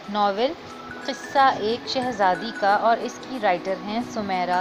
Novel क़िस्सा एक शहज़ादी का और इसकी राइटर हैं सुमेरा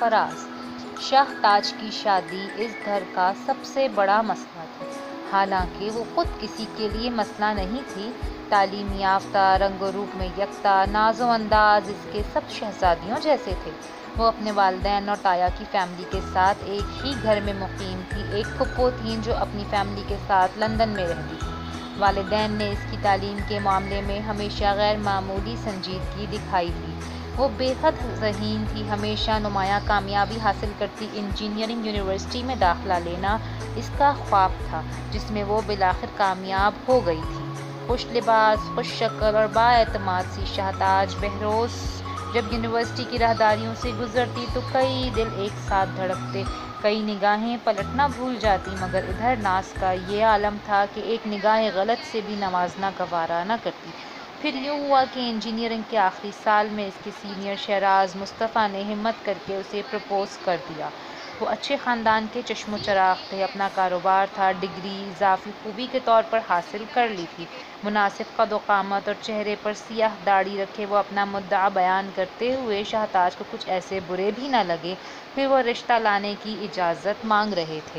सरफराज। शाह ताज की शादी इस घर का सबसे बड़ा मसला थी। हालांकि वो खुद किसी के लिए मसला नहीं थी। तालीम याफ्ता, रंगो रूप में यकता, नाजो अंदाज इसके सब शहज़ादियों जैसे थे। वो अपने वालिदैन और ताया की फ़ैमिली के साथ एक ही घर में मुकीम थी। एक फुप्पो थीं जो अपनी फ़ैमिली के साथ लंदन में रहती थी। वालिदैन ने इसकी तालीम के मामले में हमेशा गैर मामूली संजीदगी दिखाई थी। वो बेहद ज़हीन थी, हमेशा नुमायाँ कामयाबी हासिल करती। इंजीनियरिंग यूनिवर्सिटी में दाखिला लेना इसका ख्वाब था, जिसमें वो बिलाखिर कामयाब हो गई थी। खुश लिबास, खुश शक्ल और बाएतमाद सी शाहताज बहरोज़ जब यूनिवर्सिटी की राहदारियों से गुजरती तो कई दिल एक साथ धड़कते, कई निगाहें पलटना भूल जाती। मगर इधर नाज का ये आलम था कि एक निगाह गलत से भी नवाजना गवारा न करती। फिर यूँ हुआ कि इंजीनियरिंग के आखिरी साल में इसके सीनियर शहराज मुस्तफ़ा ने हिम्मत करके उसे प्रपोज़ कर दिया। वो अच्छे ख़ानदान के चश्मो चराग़ थे, अपना कारोबार था, डिग्री इजाफ़ी खूबी के तौर पर हासिल कर ली थी। मुनासिब कद-ओ-क़ामत और चेहरे पर सियाह दाढ़ी रखे वो अपना मुद्दा बयान करते हुए शाहताज को कुछ ऐसे बुरे भी न लगे। फिर वो रिश्ता लाने की इजाज़त मांग रहे थे,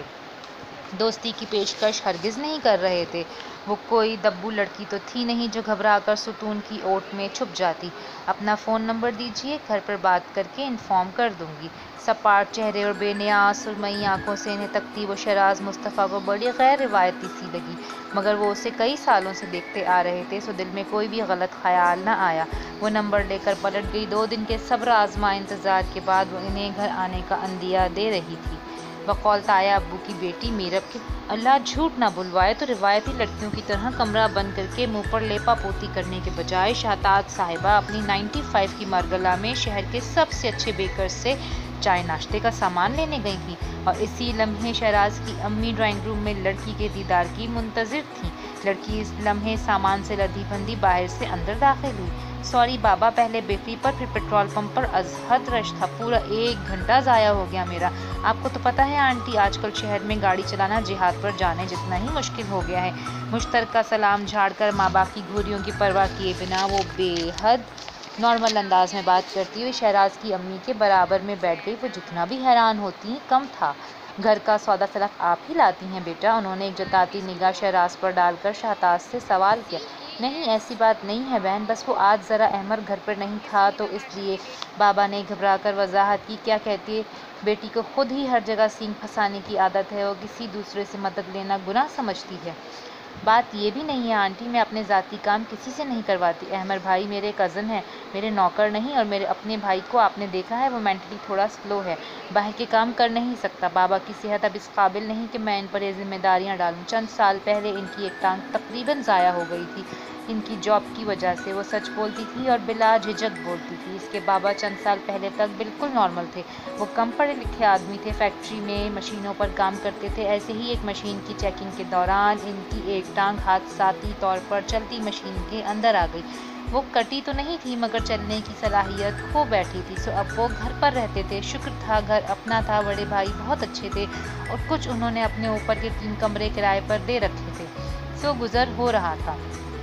दोस्ती की पेशकश हरगिज़ नहीं कर रहे थे। वो कोई दब्बू लड़की तो थी नहीं जो घबराकर सुतून की ओट में छुप जाती। अपना फ़ोन नंबर दीजिए, घर पर बात करके इन्फॉर्म कर दूंगी। सपाट चेहरे और बेनियाज सुरमई आंखों से इन्हें तकती वो शहराज मुस्तफ़ा को बड़ी गैर रिवायती सी लगी। मगर वो उसे कई सालों से देखते आ रहे थे, सो दिल में कोई भी गलत ख्याल न आया। वो नंबर लेकर पलट गई। 2 दिन के सब्र आजमा इंतज़ार के बाद वो इन्हें घर आने का अंदिया दे रही थी। बकौल ताया अब्बू की बेटी मीरब के अल्लाह झूठ ना बुलवाए तो रिवायती लड़कियों की तरह कमरा बंद करके मुंह पर लेपा पोती करने के बजाय शाहताज साहिबा अपनी 95 की मरगला में शहर के सबसे अच्छे बेकर से चाय नाश्ते का सामान लेने गई थी। और इसी लम्हे शहराज की अम्मी ड्राइंग रूम में लड़की के दीदार की मुंतज़िर थी। लड़की इस लम्हे सामान से लदी बंदी बाहर से अंदर दाखिल हुई। सॉरी बाबा, पहले बेकरी पर फिर पेट्रोल पंप पर अजहद रश था। पूरा 1 घंटा ज़ाया हो गया मेरा। आपको तो पता है आंटी, आजकल शहर में गाड़ी चलाना जिहाद पर जाने जितना ही मुश्किल हो गया है। मुश्तरका सलाम झाड़कर माँ बाप की घुरियों की परवाह किए बिना वो बेहद नॉर्मल अंदाज में बात करती हुई शहराज की अम्मी के बराबर में बैठ गई। वो जितना भी हैरान होती कम था। घर का सौदा सिर्फ आप ही लाती हैं बेटा? उन्होंने एक जताती निगाह शहराज पर डालकर शाहताज से सवाल किया। नहीं, ऐसी बात नहीं है बहन, बस वो आज ज़रा अहमद घर पर नहीं था तो इसलिए। बाबा ने घबराकर वजाहत की। क्या कहती है? बेटी को खुद ही हर जगह सींग फंसाने की आदत है और किसी दूसरे से मदद लेना गुनाह समझती है। बात ये भी नहीं है आंटी, मैं अपने ज़ाती काम किसी से नहीं करवाती। अहमद भाई मेरे कज़न हैं, मेरे नौकर नहीं। और मेरे अपने भाई को आपने देखा है, वो मेंटली थोड़ा स्लो है, बाहर के काम कर नहीं सकता। बाबा की सेहत अब इस काबिल नहीं कि मैं इन पर ये जिम्मेदारियाँ डालूँ। चंद साल पहले इनकी एक टांग तकरीबन ज़ाया हो गई थी इनकी जॉब की वजह से। वो सच बोलती थी और बिला झिझक बोलती थी। इसके बाबा चंद साल पहले तक बिल्कुल नॉर्मल थे। वो कम पढ़े लिखे आदमी थे, फैक्ट्री में मशीनों पर काम करते थे। ऐसे ही एक मशीन की चेकिंग के दौरान इनकी एक टांग हादसाती तौर पर चलती मशीन के अंदर आ गई। वो कटी तो नहीं थी मगर चलने की सलाहियत खो बैठी थी। सो अब वो घर पर रहते थे। शुक्र था घर अपना था। बड़े भाई बहुत अच्छे थे और कुछ उन्होंने अपने ऊपर के 3 कमरे किराए पर दे रखे थे। सो गुजर हो रहा था।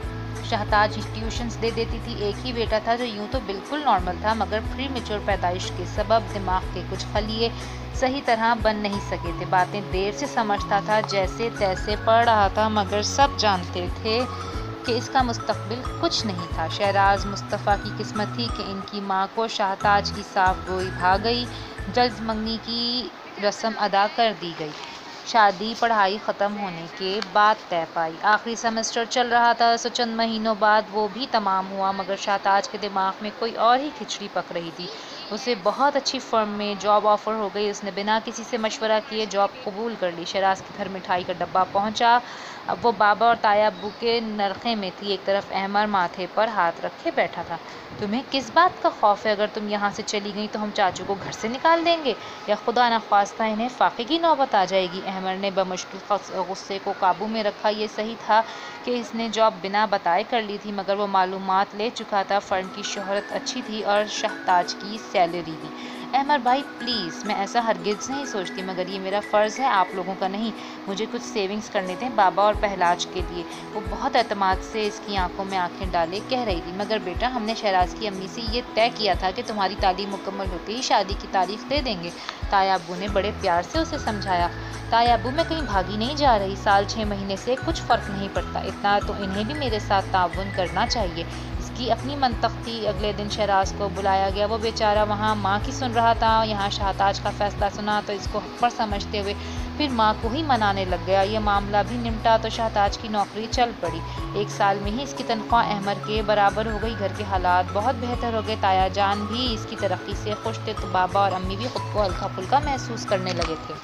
शाहताज ट्यूशन्स दे देती थी। एक ही बेटा था जो यूं तो बिल्कुल नॉर्मल था, मगर प्री मेच्योर पैदाइश के सबब दिमाग के कुछ खलिए सही तरह बन नहीं सके थे। बातें देर से समझता था, जैसे तैसे पढ़ रहा था, मगर सब जानते थे कि इसका मुस्तकबिल कुछ नहीं था। शहराज मुस्तफ़ा की किस्मत थी कि इनकी माँ को शाहताज की साफ गोई भाग गई। जल्द मंगनी की रस्म अदा कर दी गई। शादी पढ़ाई ख़त्म होने के बाद तय पाई। आखिरी सेमेस्टर चल रहा था, सो चंद महीनों बाद वो भी तमाम हुआ। मगर शाहताज के दिमाग में कोई और ही खिचड़ी पक रही थी। उसे बहुत अच्छी फर्म में जॉब ऑफ़र हो गई। उसने बिना किसी से मशवरा किए जॉब कबूल कर ली। शहराज के घर मिठाई का डब्बा पहुंचा। अब वो बाबा और ताया अब्बू के नरखे में थी। एक तरफ अहमद माथे पर हाथ रखे बैठा था। तुम्हें किस बात का खौफ है? अगर तुम यहाँ से चली गई तो हम चाचू को घर से निकाल देंगे, या खुदा न ख्वास्ता इन्हें फाके की नौबत आ जाएगी। अहमद ने बमुश्किल गुस्से को काबू में रखा। ये सही था कि इसने जॉब बिना बताए कर ली थी, मगर वो मालूमात ले चुका था। फ़र्म की शोहरत अच्छी थी और शाहताज की सैलरी भी। अहमद भाई प्लीज़, मैं ऐसा हरगिज़ नहीं सोचती, मगर ये मेरा फ़र्ज़ है, आप लोगों का नहीं। मुझे कुछ सेविंग्स करने थे बाबा और पहलाज के लिए। वो बहुत एतमाद से इसकी आंखों में आंखें डाले कह रही थी, मगर बेटा हमने शहराज की अम्मी से ये तय किया था कि तुम्हारी तालीम मुकम्मल होते ही शादी की तारीख दे देंगे। ताया अब्बू ने बड़े प्यार से उसे समझाया। ताया अब्बू मैं कहीं भागी नहीं जा रही, साल 6 महीने से कुछ फ़र्क नहीं पड़ता, इतना तो इन्हें भी मेरे साथ ताउन करना चाहिए। इसकी अपनी मंतक थी। अगले दिन शहराज को बुलाया गया। वो बेचारा वहाँ माँ की सुन रहा था, यहाँ शाहताज का फैसला सुना तो इसको हक पर समझते हुए फिर माँ को ही मनाने लग गया। ये मामला भी निपटा तो शाहताज की नौकरी चल पड़ी। 1 साल में ही इसकी तनख्वाह अहमद के बराबर हो गई। घर के हालात बहुत बेहतर हो गए। ताया जान भी इसकी तरक्की से खुश थे तो बाबा और अम्मी भी खुद को हल्का फुल्का महसूस करने लगे थे।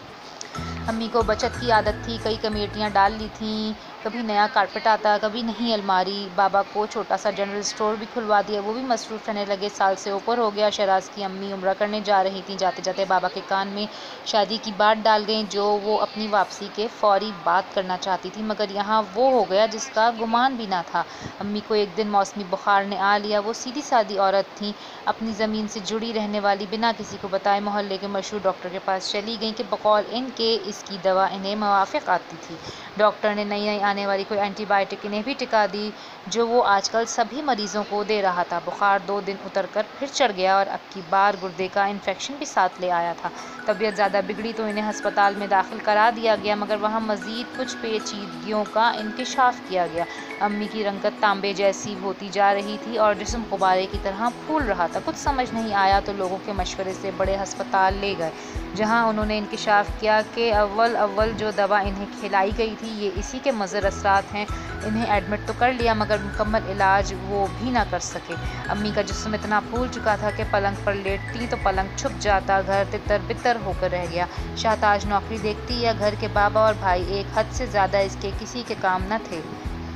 अम्मी को बचत की आदत थी, कई कमेटियाँ डाल ली थीं, कभी नया कारपेट आता, कभी नई अलमारी। बाबा को छोटा सा जनरल स्टोर भी खुलवा दिया, वो भी मसरूफ़ रहने लगे। साल से ऊपर हो गया। शहराज की अम्मी उम्रा करने जा रही थी। जाते जाते बाबा के कान में शादी की बात डाल गई, जो वो अपनी वापसी के फौरी बात करना चाहती थी, मगर यहाँ वो हो गया जिसका गुमान भी ना था। अम्मी को एक दिन मौसमी बुखार ने आ लिया। वो सीधी सादी औरत थी, अपनी ज़मीन से जुड़ी रहने वाली, बिना किसी को बताए मोहल्ले के मशहूर डॉक्टर के पास चली गई कि बकौल इनके इसकी दवा इन्हें मुवाफ़िक आती थी। डॉक्टर ने नई नई आने वाली कोई एंटीबायोटिक इन्हें भी टिका दी, जो वो आजकल सभी मरीज़ों को दे रहा था। बुखार 2 दिन उतर कर फिर चढ़ गया और अब की बार गुर्दे का इन्फेक्शन भी साथ ले आया था। तबीयत ज़्यादा बिगड़ी तो इन्हें अस्पताल में दाखिल करा दिया गया, मगर वहाँ मज़ीद कुछ पेचीदगियों का इंकशाफ किया गया। अम्मी की रंगत तांबे जैसी होती जा रही थी और जिस्म गुब्बारे की तरह फूल रहा था। कुछ समझ नहीं आया तो लोगों के मशवरे से बड़े अस्पताल ले गए, जहाँ उन्होंने इंकशाफ किया कि अव्वल जो दवा इन्हें खिलाई गई थी ये इसी के मुज़र असरात हैं। इन्हें एडमिट तो कर लिया, मगर मुकम्मल इलाज वो भी ना कर सके। अम्मी का जिस्म इतना फूल चुका था कि पलंग पर लेटती तो पलंग छुप जाता। घर तितर बितर होकर रह गया। शाहताज नौकरी देखती या घर के बाबा और भाई एक हद से ज़्यादा इसके किसी के काम न थे।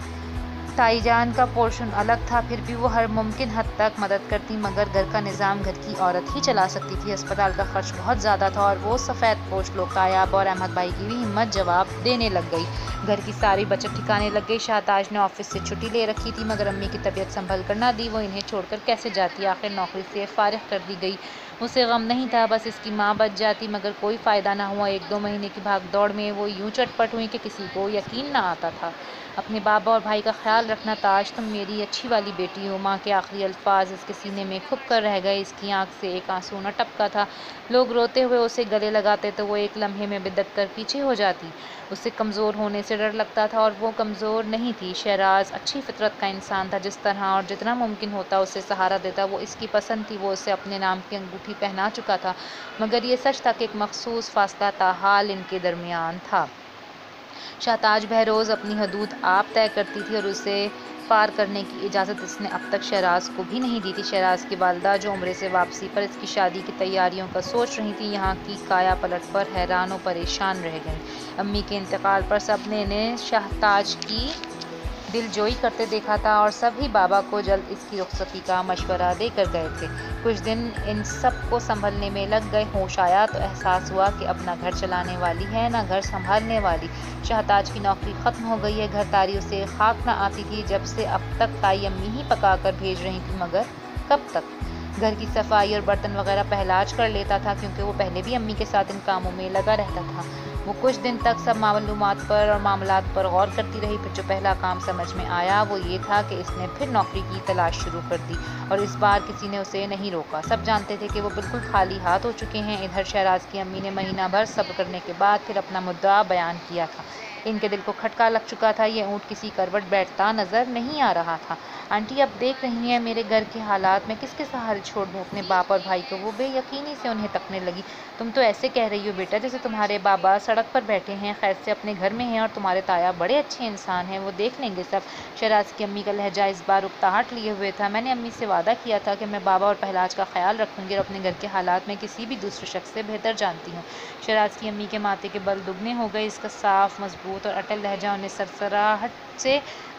ताईजान का पोर्शन अलग था, फिर भी वो हर मुमकिन हद तक मदद करती, मगर घर का निज़ाम घर की औरत ही चला सकती थी। अस्पताल का खर्च बहुत ज़्यादा था और वो सफ़ेद पोश लोग तायाब और अहमद भाई की भी हिम्मत जवाब देने लग गई। घर की सारी बचत ठिकाने लग गई। शाहताज ने ऑफिस से छुट्टी ले रखी थी, मगर अम्मी की तबीयत संभल कर ना दी। वो इन्हें छोड़कर कैसे जाती, आखिर नौकरी से फारिग कर दी गई। उसे गम नहीं था, बस इसकी माँ बच जाती, मगर कोई फ़ायदा ना हुआ। 1-2 महीने की भाग दौड़ में वो यूँ चटपट हुई कि किसी को यकीन ना आता था। अपने बाबा और भाई का ख्याल रखना ताज, तुम मेरी अच्छी वाली बेटी हो। माँ के आखिरी अल्फाज इसके सीने में खुप कर रह गए। इसकी आंख से एक आंसू न टपका था। लोग रोते हुए उसे गले लगाते तो वो एक लम्हे में बिदक कर पीछे हो जाती। उसे कमज़ोर होने से डर लगता था और वो कमज़ोर नहीं थी। शहराज अच्छी फितरत का इंसान था, जिस तरह और जितना मुमकिन होता उसे सहारा देता। वो इसकी पसंद थी। वो उसे अपने नाम की अंगूठी पहना चुका था, मगर ये सच था कि एक मखसूस फासला ताहाल इनके दरमियान था। शाहताज बहरोज़ अपनी हदूद आप तय करती थी और उसे पार करने की इजाज़त इसने अब तक शहराज को भी नहीं दी थी। शहराज की वालदा, जो उम्रे से वापसी पर इसकी शादी की तैयारियों का सोच रही थी, यहाँ की काया पलट पर हैरान और परेशान रह गई। अम्मी के इंतकाल पर सब ने इन्हें शाहताज की दिलजोई करते देखा था और सभी बाबा को जल्द इसकी रुखसती का मशवरा देकर गए थे। कुछ दिन इन सब को संभलने में लग गए। होश आया तो एहसास हुआ कि अब ना घर चलाने वाली है ना घर संभालने वाली। शाहताज की नौकरी ख़त्म हो गई है। घरदारी उसे खाक ना आती थी। जब से अब तक ताई अम्मी ही पका कर भेज रही थी, मगर कब तक? घर की सफाई और बर्तन वगैरह पहलाज कर लेता था, क्योंकि वो पहले भी अम्मी के साथ इन कामों में लगा रहता था। वो कुछ दिन तक सब मालूमात पर और मामलात पर गौर करती रही। फिर जो पहला काम समझ में आया वो ये था कि इसने फिर नौकरी की तलाश शुरू कर दी, और इस बार किसी ने उसे नहीं रोका। सब जानते थे कि वो बिल्कुल खाली हाथ हो चुके हैं। इधर शहराज की अम्मी ने महीना भर सब्र करने के बाद फिर अपना मुद्दा बयान किया था। इनके दिल को खटका लग चुका था। ये ऊँट किसी करवट बैठता नज़र नहीं आ रहा था। आंटी, अब देख रही हैं मेरे घर के हालात, मैं किसके सहारे छोड़ दूँ अपने बाप और भाई को? वो बेयकीनी से उन्हें तकने लगी। तुम तो ऐसे कह रही हो बेटा जैसे तुम्हारे बाबा सड़क पर बैठे हैं, खैर से अपने घर में हैं, और तुम्हारे ताया बड़े अच्छे इंसान हैं, वो देख लेंगे सब। शहराज की अम्मी का लहजा इस बार उकताहट लिए हुए था। मैंने अम्मी से वादा किया था कि मैं बाबा और पहलाज का ख्याल रखूँगी, और अपने घर के हालात में किसी भी दूसरे शख्स से बेहतर जानती हूँ। शहराज की अम्मी के माथे के बल दुगने हो गए। इसका साफ, मजबूत और अटल लहजा उन्हें सरसराहट से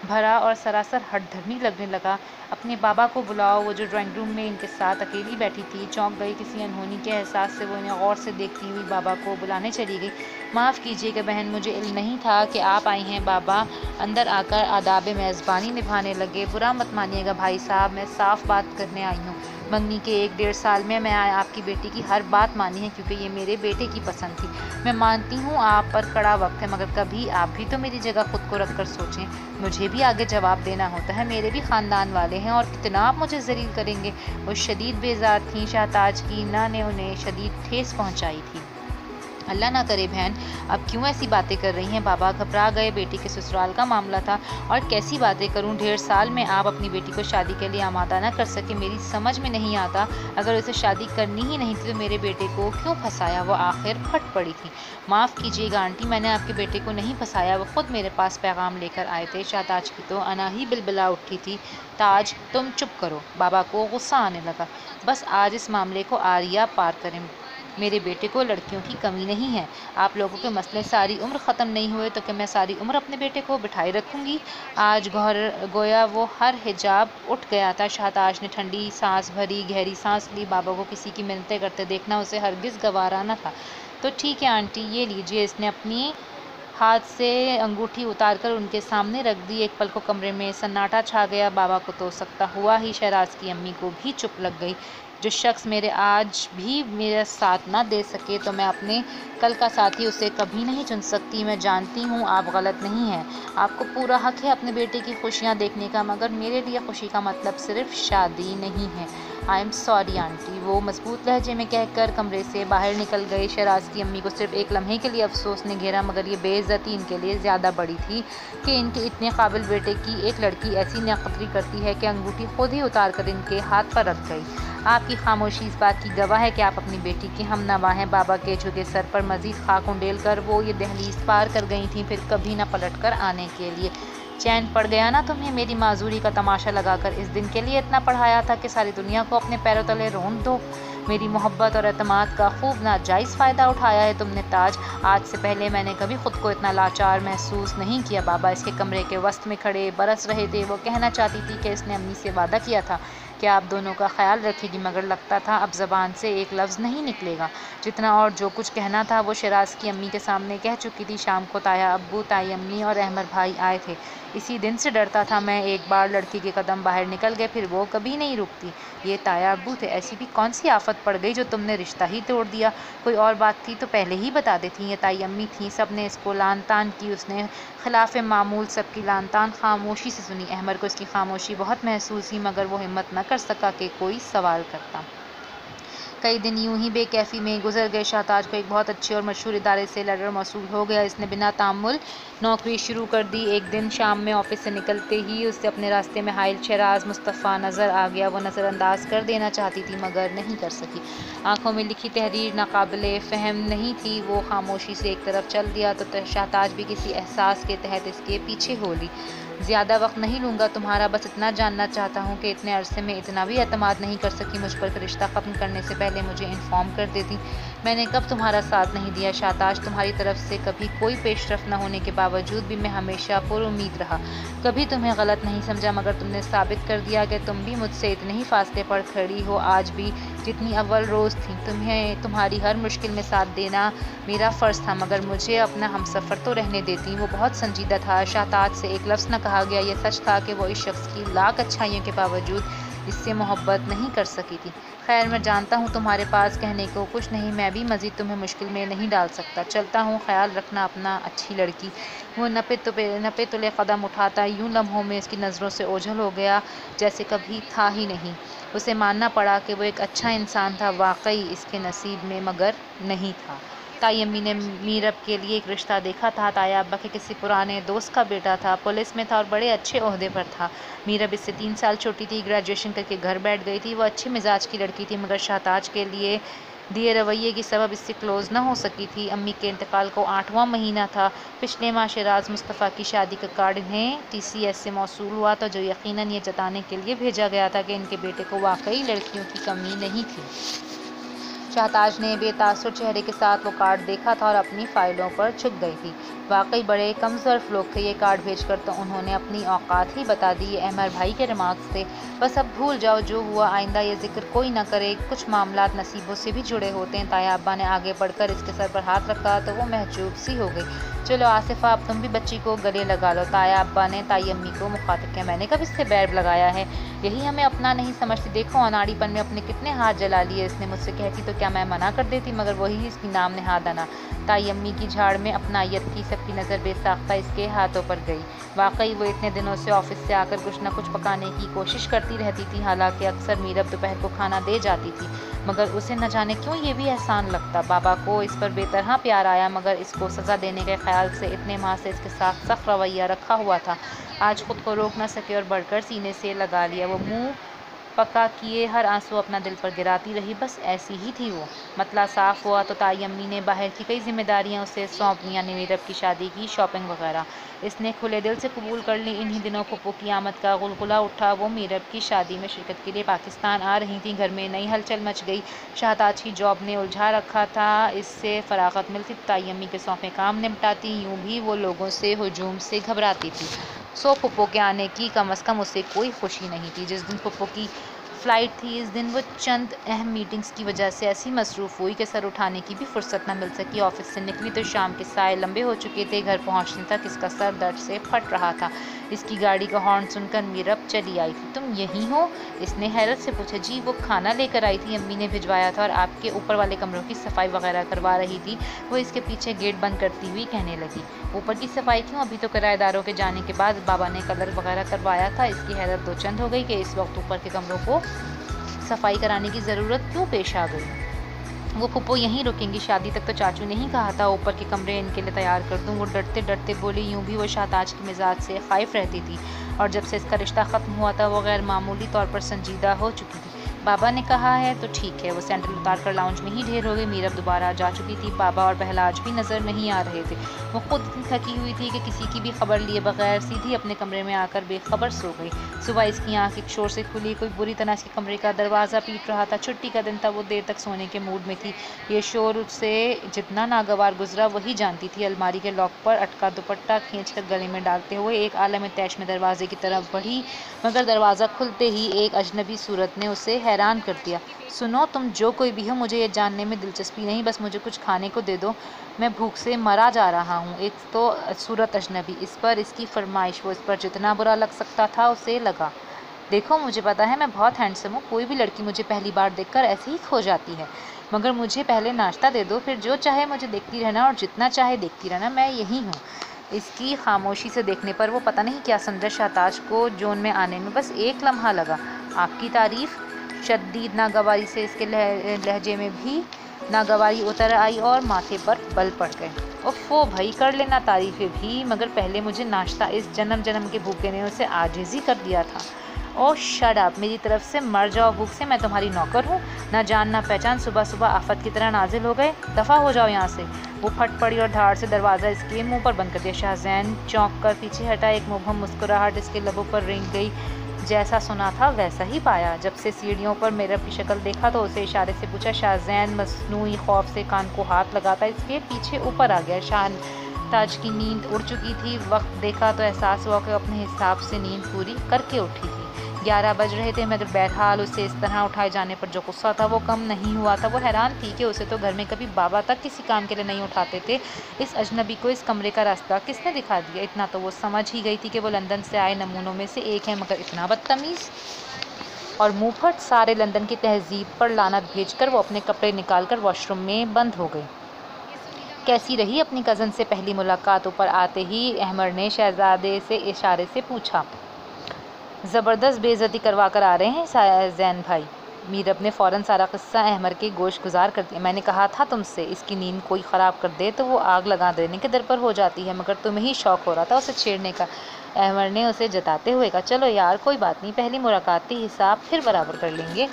भरा और सरासर हठधर्मी लगने लगा। अपने बाबा को बुलाओ। वो जो ड्राइंग रूम में इनके साथ अकेली बैठी थी चौंक गई। किसी अनहोनी के एहसास से वो इन्हें गौर से देखती हुई बाबा को बुलाने चली गई। माफ़ कीजिएगा बहन, मुझे इल्म नहीं था कि आप आई हैं। बाबा अंदर आकर आदाब मेज़बानी निभाने लगे। बुरा मत मानिएगा भाई साहब, मैं साफ बात करने आई हूँ। मंगनी के 1-1.5 साल में मैं आपकी बेटी की हर बात मानी है, क्योंकि ये मेरे बेटे की पसंद थी। मैं मानती हूँ आप पर कड़ा वक्त है, मगर कभी आप भी तो मेरी जगह खुद को रख कर सोचें। मुझे भी आगे जवाब देना होता है, मेरे भी ख़ानदान वाले हैं, और कितना आप मुझे ज़लील करेंगे। वो शदीद बेजार थीं। शाहताज की ना ने उन्हें शदीद ठेस पहुँचाई थी। अल्लाह ना करे बहन, अब क्यों ऐसी बातें कर रही हैं। बाबा घबरा गए। बेटी के ससुराल का मामला था, और कैसी बातें करूं। 1.5 साल में आप अपनी बेटी को शादी के लिए आमादा ना कर सके। मेरी समझ में नहीं आता, अगर उसे शादी करनी ही नहीं थी तो मेरे बेटे को क्यों फंसाया। वो आखिर फट पड़ी थी। माफ़ कीजिएगा आंटी, मैंने आपके बेटे को नहीं फंसाया, वो खुद मेरे पास पैगाम लेकर आए थे। शाहताज की तो अना ही बिलबिला उठी थी। ताज तुम चुप करो। बाबा को गुस्सा आने लगा। बस आज इस मामले को आरिया पार करें। मेरे बेटे को लड़कियों की कमी नहीं है। आप लोगों के मसले सारी उम्र ख़त्म नहीं हुए तो क्या मैं सारी उम्र अपने बेटे को बिठाए रखूँगी। आज गोया वो हर हिजाब उठ गया था। शाहताज ने ठंडी सांस भरी, गहरी सांस ली। बाबा को किसी की मिन्नतें करते देखना उसे हरगिज़ गवारा न था। तो ठीक है आंटी, ये लीजिए। इसने अपनी हाथ से अंगूठी उतारकर उनके सामने रख दी। एक पल को कमरे में सन्नाटा छा गया। बाबा को तो सकता हुआ ही शहराज की अम्मी को भी चुप लग गई। जो शख्स मेरे आज भी मेरा साथ ना दे सके तो मैं अपने कल का साथी उसे कभी नहीं चुन सकती। मैं जानती हूँ आप गलत नहीं हैं, आपको पूरा हक है अपने बेटे की खुशियाँ देखने का, मगर मेरे लिए खुशी का मतलब सिर्फ शादी नहीं है। आई एम सॉरी आंटी, वो मजबूत लहजे में कहकर कमरे से बाहर निकल गए। शहराज की अम्मी को सिर्फ एक लम्हे के लिए अफसोस ने घेरा, मगर ये बेइज्जती इनके लिए ज़्यादा बड़ी थी कि इनके इतने काबिल बेटे की एक लड़की ऐसी नाकदरी करती है कि अंगूठी खुद ही उतार कर इनके हाथ पर रख गई। आपकी खामोशी इस बात की गवाह है कि आप अपनी बेटी की हमनवा हैं। बाबा के झुके सर पर मजीद खाक उंडेल कर वो ये दहलीज पार कर गई थी, फिर कभी न पलट कर आने के लिए। चैन पड़ गया ना तुम्हें मेरी माजूरी का तमाशा लगाकर। इस दिन के लिए इतना पढ़ाया था कि सारी दुनिया को अपने पैरों तले रोंद दो। मेरी मोहब्बत और एतमाद का खूब नाजायज़ फ़ायदा उठाया है तुमने ताज। आज से पहले मैंने कभी खुद को इतना लाचार महसूस नहीं किया। बाबा इसके कमरे के वस्त में खड़े बरस रहे थे। वो कहना चाहती थी कि इसने अम्मी से वादा किया था कि आप दोनों का ख्याल रखेगी, मगर लगता था अब ज़बान से एक लफ्ज़ नहीं निकलेगा। जितना और जो कुछ कहना था वो शहराज की अम्मी के सामने कह चुकी थी। शाम को ताया अब्बू, ताई अम्मी और अहमद भाई आए थे। इसी दिन से डरता था मैं, एक बार लड़की के कदम बाहर निकल गए फिर वो कभी नहीं रुकती। ये ताया अब्बू थे, ऐसी भी कौन सी आफत पड़ गई जो तुमने रिश्ता ही तोड़ दिया। कोई और बात थी तो पहले ही बता देती। ये ताई अम्मी थी, सब ने इसको लान तान की। उसने खिलाफ मामूल सबकी लान तान खामोशी से सुनी। अहमद को इसकी खामोशी बहुत महसूस हुई, मगर वो हिम्मत न कर सका कि कोई सवाल करता। कई दिन यूं ही बेकैफ़ी में गुजर गए। शाहताज को एक बहुत अच्छे और मशहूर इदारे से लेटर मौसूल हो गया। इसने बिना तामुल नौकरी शुरू कर दी। एक दिन शाम में ऑफिस से निकलते ही उससे अपने रास्ते में हाइल शहराज मुस्तफ़ा नज़र आ गया। वो नज़रअंदाज कर देना चाहती थी मगर नहीं कर सकी। आंखों में लिखी तहरीर नाकाबिले फ़हम नहीं थी। वो खामोशी से एक तरफ चल दिया तो शाहताज भी किसी एहसास के तहत इसके पीछे हो ली। ज़्यादा वक्त नहीं लूँगा तुम्हारा, बस इतना जानना चाहता हूँ कि इतने अरसे में इतना भी एतमाद नहीं कर सकी मुझ पर कि रिश्ता ख़त्म करने से पहले मुझे इन्फॉर्म कर देती। मैंने कब तुम्हारा साथ नहीं दिया शाहताज। तुम्हारी तरफ से कभी कोई पेशरफ न होने के बावजूद भी मैं हमेशा पुरुम्मीद रहा। कभी तुम्हें गलत नहीं समझा, मगर तुमने साबित कर दिया कि तुम भी मुझसे इतने ही फासले पर खड़ी हो आज भी जितनी अव्वल रोज़ थी। तुम्हें तुम्हारी हर मुश्किल में साथ देना मेरा फ़र्ज़ था, मगर मुझे अपना हमसफ़र तो रहने देती। वो बहुत संजीदा था। शाहताज से एक लफ्ज़ न कहा गया। ये सच था कि वो इस शख्स की लाख अच्छाइयों के बावजूद इससे मोहब्बत नहीं कर सकी थी। खैर, मैं जानता हूँ तुम्हारे पास कहने को कुछ नहीं। मैं भी मज़ीद तुम्हें मुश्किल में नहीं डाल सकता। चलता हूँ, ख्याल रखना अपना, अच्छी लड़की। वो नपे तुले कदम उठाता यूं लम्हों में इसकी नज़रों से ओझल हो गया जैसे कभी था ही नहीं। उसे मानना पड़ा कि वो एक अच्छा इंसान था, वाकई इसके नसीब में, मगर नहीं था। ताई अम्मी ने मीरब के लिए एक रिश्ता देखा था। ताया अब्बा के किसी पुराने दोस्त का बेटा था, पुलिस में था और बड़े अच्छे ओहदे पर था। मीरब इससे 3 साल छोटी थी, ग्रेजुएशन करके घर बैठ गई थी। वो अच्छे मिजाज की लड़की थी, मगर शाहताज के लिए दिए रवैये की सबब इससे क्लोज़ न हो सकी थी। अम्मी के इंतकाल को 8वां महीना था। पिछले माह शहराज मुस्तफ़ा की शादी का कार्ड इन्हें TCS से मौसूल हुआ था, जो यकीनन ये जताने के लिए भेजा गया था कि इनके बेटे को वाकई लड़कियों की कमी नहीं थी। शाहताज ने बेतासुर चेहरे के साथ वो कार्ड देखा था और अपनी फ़ाइलों पर झुक गई थी। वाकई बड़े कम ज़र्फ़ लोग थे। ये कार्ड भेजकर तो उन्होंने अपनी औकात ही बता दी। ये अहमर भाई के रिमार्क्स थे। बस अब भूल जाओ जो हुआ, आइंदा ये जिक्र कोई ना करे। कुछ मामलात नसीबों से भी जुड़े होते हैं। ताया अब्बा ने आगे बढ़कर इसके सर पर हाथ रखा तो वो महजूब सी हो गई। चलो आसिफा, अब तुम भी बच्ची को गले लगा लो। ताया अब्बा ने ताई अम्मी को मुखातिब किया। मैंने कब इससे बैर लगाया है? यही हमें अपना नहीं समझती। देखो अनाड़ीपन में अपने कितने हाथ जला लिए इसने। मुझसे कहती तो क्या मैं मना कर देती, मगर वही इसकी नाम नेहाद आना। ताई अम्मी की झाड़ में अपनायत की सबकी नज़र बेसाख्ता इसके हाथों पर गई। वाकई वो इतने दिनों से ऑफिस से आकर कुछ न कुछ पकाने की कोशिश करती रहती थी। हालांकि अक्सर मीरब दोपहर को खाना दे जाती थी, मगर उसे न जाने क्यों ये भी एहसान लगता। बाबा को इस पर बेतरह प्यार आया, मगर इसको सज़ा देने के ख्याल से इतने माह से इसके साथ सख्त रवैया रखा हुआ था। आज खुद को रोक न सके और बढ़कर सीने से लगा लिया। वो मुंह पक्का किए हर आंसू अपना दिल पर गिराती रही। बस ऐसी ही थी वो। मतला साफ हुआ तो ताई अम्मी ने बाहर की कई जिम्मेदारियां उसे सौंप दी, यानी मीरब की शादी की शॉपिंग वगैरह। इसने खुले दिल से कबूल कर ली। इन्हीं दिनों फुप्पू की आमद का गुलगुला उठा। वो मीरब की शादी में शिरकत के लिए पाकिस्तान आ रही थी। घर में नई हलचल मच गई। शहताज की जॉब ने उलझा रखा था। इससे फरागत मिलती तो ताई अम्मी के सौंपे काम निपटाती। यूं भी वो लोगों से हुजूम से घबराती थी। सो फुप्पो के आने की कम अज़ कम उसे कोई खुशी नहीं थी। जिस दिन फुप्पो की फ़्लाइट थी, इस दिन वो चंद अहम मीटिंग्स की वजह से ऐसी मसरूफ़ हुई कि सर उठाने की भी फुर्सत न मिल सकी। ऑफिस से निकली तो शाम के साए लंबे हो चुके थे। घर पहुंचने तक इसका सर दर्द से फट रहा था। इसकी गाड़ी का हॉर्न सुनकर मीरब चली आई थी। तुम यहीं हो? इसने हैरत से पूछा। जी, वो खाना लेकर आई थी, अम्मी ने भिजवाया था और आपके ऊपर वाले कमरों की सफाई वगैरह करवा रही थी। वो इसके पीछे गेट बंद करती हुई कहने लगी। ऊपर की सफाई क्यों? अभी तो किराएदारों के जाने के बाद बाबा ने कलर वगैरह करवाया था। इसकी हैरत दो चंद हो गई कि इस वक्त ऊपर के कमरों को सफाई कराने की ज़रूरत क्यों पेश आ गई। वो फुप्पो यहीं रुकेंगी, शादी तक तो चाचू ने ही कहा था ऊपर के कमरे इनके लिए तैयार कर दूं। वो डरते डरते बोली। यूं भी वो शहताज के मिजाज से खाइफ रहती थी और जब से इसका रिश्ता ख़त्म हुआ था वो गैर मामूली तौर पर संजीदा हो चुकी थी। बाबा ने कहा है तो ठीक है। वो सैंडल उतार कर लाउंज में ही ढेर हो गई। मीरब दोबारा जा चुकी थी। बाबा और पहला आज भी नज़र नहीं आ रहे थे। वो खुद इतनी थकी हुई थी कि किसी की भी खबर लिए बगैर सीधी अपने कमरे में आकर बेखबर सो गई। सुबह इसकी आंख एक शोर से खुली। कोई बुरी तरह इसके कमरे का दरवाज़ा पीट रहा था। छुट्टी का दिन था, वो देर तक सोने के मूड में थी। ये शोर उससे जितना नागवार गुजरा वही जानती थी। अलमारी के लॉक पर अटका दुपट्टा खींचकर गले में डालते हुए एक आलम तैश में दरवाजे की तरफ बढ़ी, मगर दरवाज़ा खुलते ही एक अजनबी सूरत ने उसे हैरान कर दिया। सुनो, तुम जो कोई भी हो, मुझे ये जानने में दिलचस्पी नहीं, बस मुझे कुछ खाने को दे दो, मैं भूख से मरा जा रहा हूँ। एक तो सूरत अजनबी, इस पर इसकी फरमाइश। वो इस पर जितना बुरा लग सकता था उसे लगा। देखो, मुझे पता है मैं बहुत हैंडसम हूँ। कोई भी लड़की मुझे पहली बार देखकर ऐसे ही खो जाती है, मगर मुझे पहले नाश्ता दे दो, फिर जो चाहे मुझे देखती रहना और जितना चाहे देखती रहना। मैं यही हूँ। इसकी खामोशी से देखने पर वो पता नहीं क्या समझा। शहताज को जोन में आने में बस एक लम्हा लगा। आपकी तारीफ़? शदीद नागवारी से इसके लहजे में भी नागवारी उतर आई और माथे पर बल पड़ गए। ओफ़ो भाई, कर लेना तारीफ़ें भी, मगर पहले मुझे नाश्ता। इस जन्म जन्म के भूखे ने उसे आजिज़ी कर दिया था। ओह शट अप, मेरी तरफ से मर जाओ भूख से। मैं तुम्हारी नौकर हूँ? ना जान ना पहचान, सुबह सुबह आफत की तरह नाजिल हो गए। दफ़ा हो जाओ यहाँ से। वो फट पड़ी और धाड़ से दरवाज़ा इसके मुंह पर बंद कर दिया। शाहजैन चौंक कर पीछे हटा। एक मुबहम मुस्कुराहट इसके लबों पर रेंग गई। जैसा सुना था वैसा ही पाया। जब से सीढ़ियों पर मीरब की शक्ल देखा तो उसे इशारे से पूछा। शाहजैन मसनूई खौफ से कान को हाथ लगाता इसके पीछे ऊपर आ गया। शहताज की नींद उड़ चुकी थी। वक्त देखा तो एहसास हुआ कि अपने हिसाब से नींद पूरी करके उठी थी। 11 बज रहे थे, मगर बहरहाल उसे इस तरह उठाए जाने पर जो गुस्सा था वो कम नहीं हुआ था। वो हैरान थी कि उसे तो घर में कभी बाबा तक किसी काम के लिए नहीं उठाते थे। इस अजनबी को इस कमरे का रास्ता किसने दिखा दिया? इतना तो वो समझ ही गई थी कि वो लंदन से आए नमूनों में से एक है, मगर इतना बदतमीज़ और मुँहफट। सारे लंदन की तहजीब पर लानत भेजकर वो अपने कपड़े निकालकर वॉशरूम में बंद हो गई। कैसी रही अपनी कज़न से पहली मुलाकात? ऊपर आते ही अहमर ने शहजादे से इशारे से पूछा। ज़बरदस्त बेइज्जती करवा कर आ रहे हैं शाहजैन भाई। मीरब ने फ़ौरन सारा किस्सा अहमर के गोश गुजार कर दिया। मैंने कहा था तुमसे, इसकी नींद कोई ख़राब कर दे तो वो आग लगा देने के दर पर हो जाती है, मगर तुम्हें ही शौक़ हो रहा था उसे छेड़ने का। अहमर ने उसे जताते हुए कहा। चलो यार, कोई बात नहीं, पहली मुलाकात थी, हिसाब फिर बराबर कर लेंगे।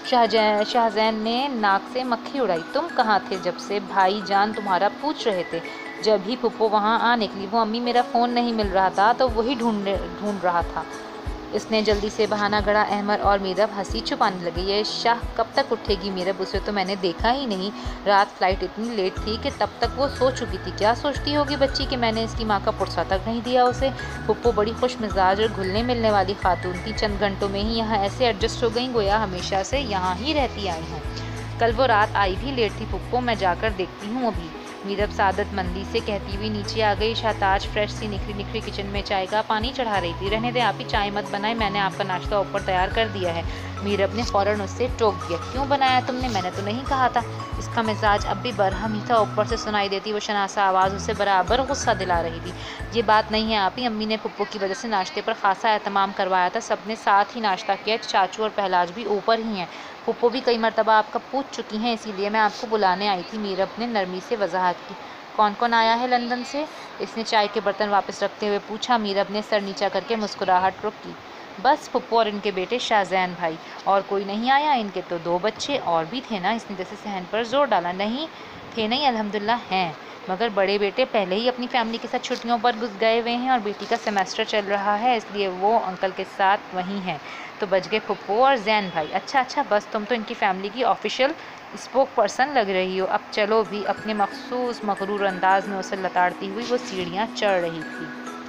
शाहजैन ने नाक से मक्खी उड़ाई। तुम कहाँ थे जब से भाई जान तुम्हारा पूछ रहे थे? जब ही फुप्पो वहाँ आ निकली। वो अम्मी, मेरा फ़ोन नहीं मिल रहा था तो वही ढूंढ रहा था। इसने जल्दी से बहाना गढ़ा। अहमद और मीरब हंसी छुपाने लगे। ये शाह कब तक उठेगी मीरब, उसे तो मैंने देखा ही नहीं। रात फ्लाइट इतनी लेट थी कि तब तक वो सो चुकी थी। क्या सोचती होगी बच्ची कि मैंने इसकी माँ का पुरसा तक नहीं दिया उसे। पुप्पो बड़ी खुश मिजाज और घुलने मिलने वाली खातून थी। चंद घंटों में ही यहाँ ऐसे एडजस्ट हो गई गोया हमेशा से यहाँ ही रहती आई हूँ। कल वो रात आई भी लेट थी पुप्पो, मैं जाकर देखती हूँ अभी। मीरब सादतमंदी से कहती हुई नीचे आ गई। शाहताज फ्रेश सी निखरी निखरी किचन में चाय का पानी चढ़ा रही थी। रहने दे आप ही, चाय मत बनाए, मैंने आपका नाश्ता ऊपर तैयार कर दिया है। मीरब ने फ़ौरन उससे टोक दिया। क्यों बनाया तुमने, मैंने तो नहीं कहा था। इसका मिजाज अब भी बरहम ही था। ऊपर से सुनाई देती वो शनासा आवाज़ उसे बराबर गुस्सा दिला रही थी। ये बात नहीं है आप ही, अम्मी ने पुप्पो की वजह से नाश्ते पर खासा एहतमाम करवाया था। सबने साथ ही नाश्ता किया। चाचू और पहलाज भी ऊपर ही हैं। पुप्पो भी कई मरतबा आपका पूछ चुकी हैं, इसीलिए मैं आपको बुलाने आई थी। मीरब ने नरमी से वजाहत की। कौन कौन आया है लंदन से, इसने चाय के बर्तन वापस रखते हुए पूछा। मीरब ने सर नीचा करके मुस्कुराहट रुक की। बस पुप्पो और इनके बेटे शाहजैन भाई, और कोई नहीं आया। इनके तो 2 बच्चे और भी थे ना, इसने जैसे सहन पर जोर डाला। नहीं थे, नहीं अल्हम्दुलिल्लाह हैं, मगर बड़े बेटे पहले ही अपनी फैमिली के साथ छुट्टियों पर गए हुए हैं और बेटी का सेमेस्टर चल रहा है, इसलिए वो अंकल के साथ वहीं हैं। तो बच गए पुप्पो और जैन भाई। अच्छा, बस तुम तो इनकी फैमिली की ऑफिशियल स्पोक पर्सन लग रही हो। अब चलो भी। अपने मखसूस मगरूर अंदाज में उसे लताड़ती हुई वो सीढ़ियाँ चढ़ रही थी।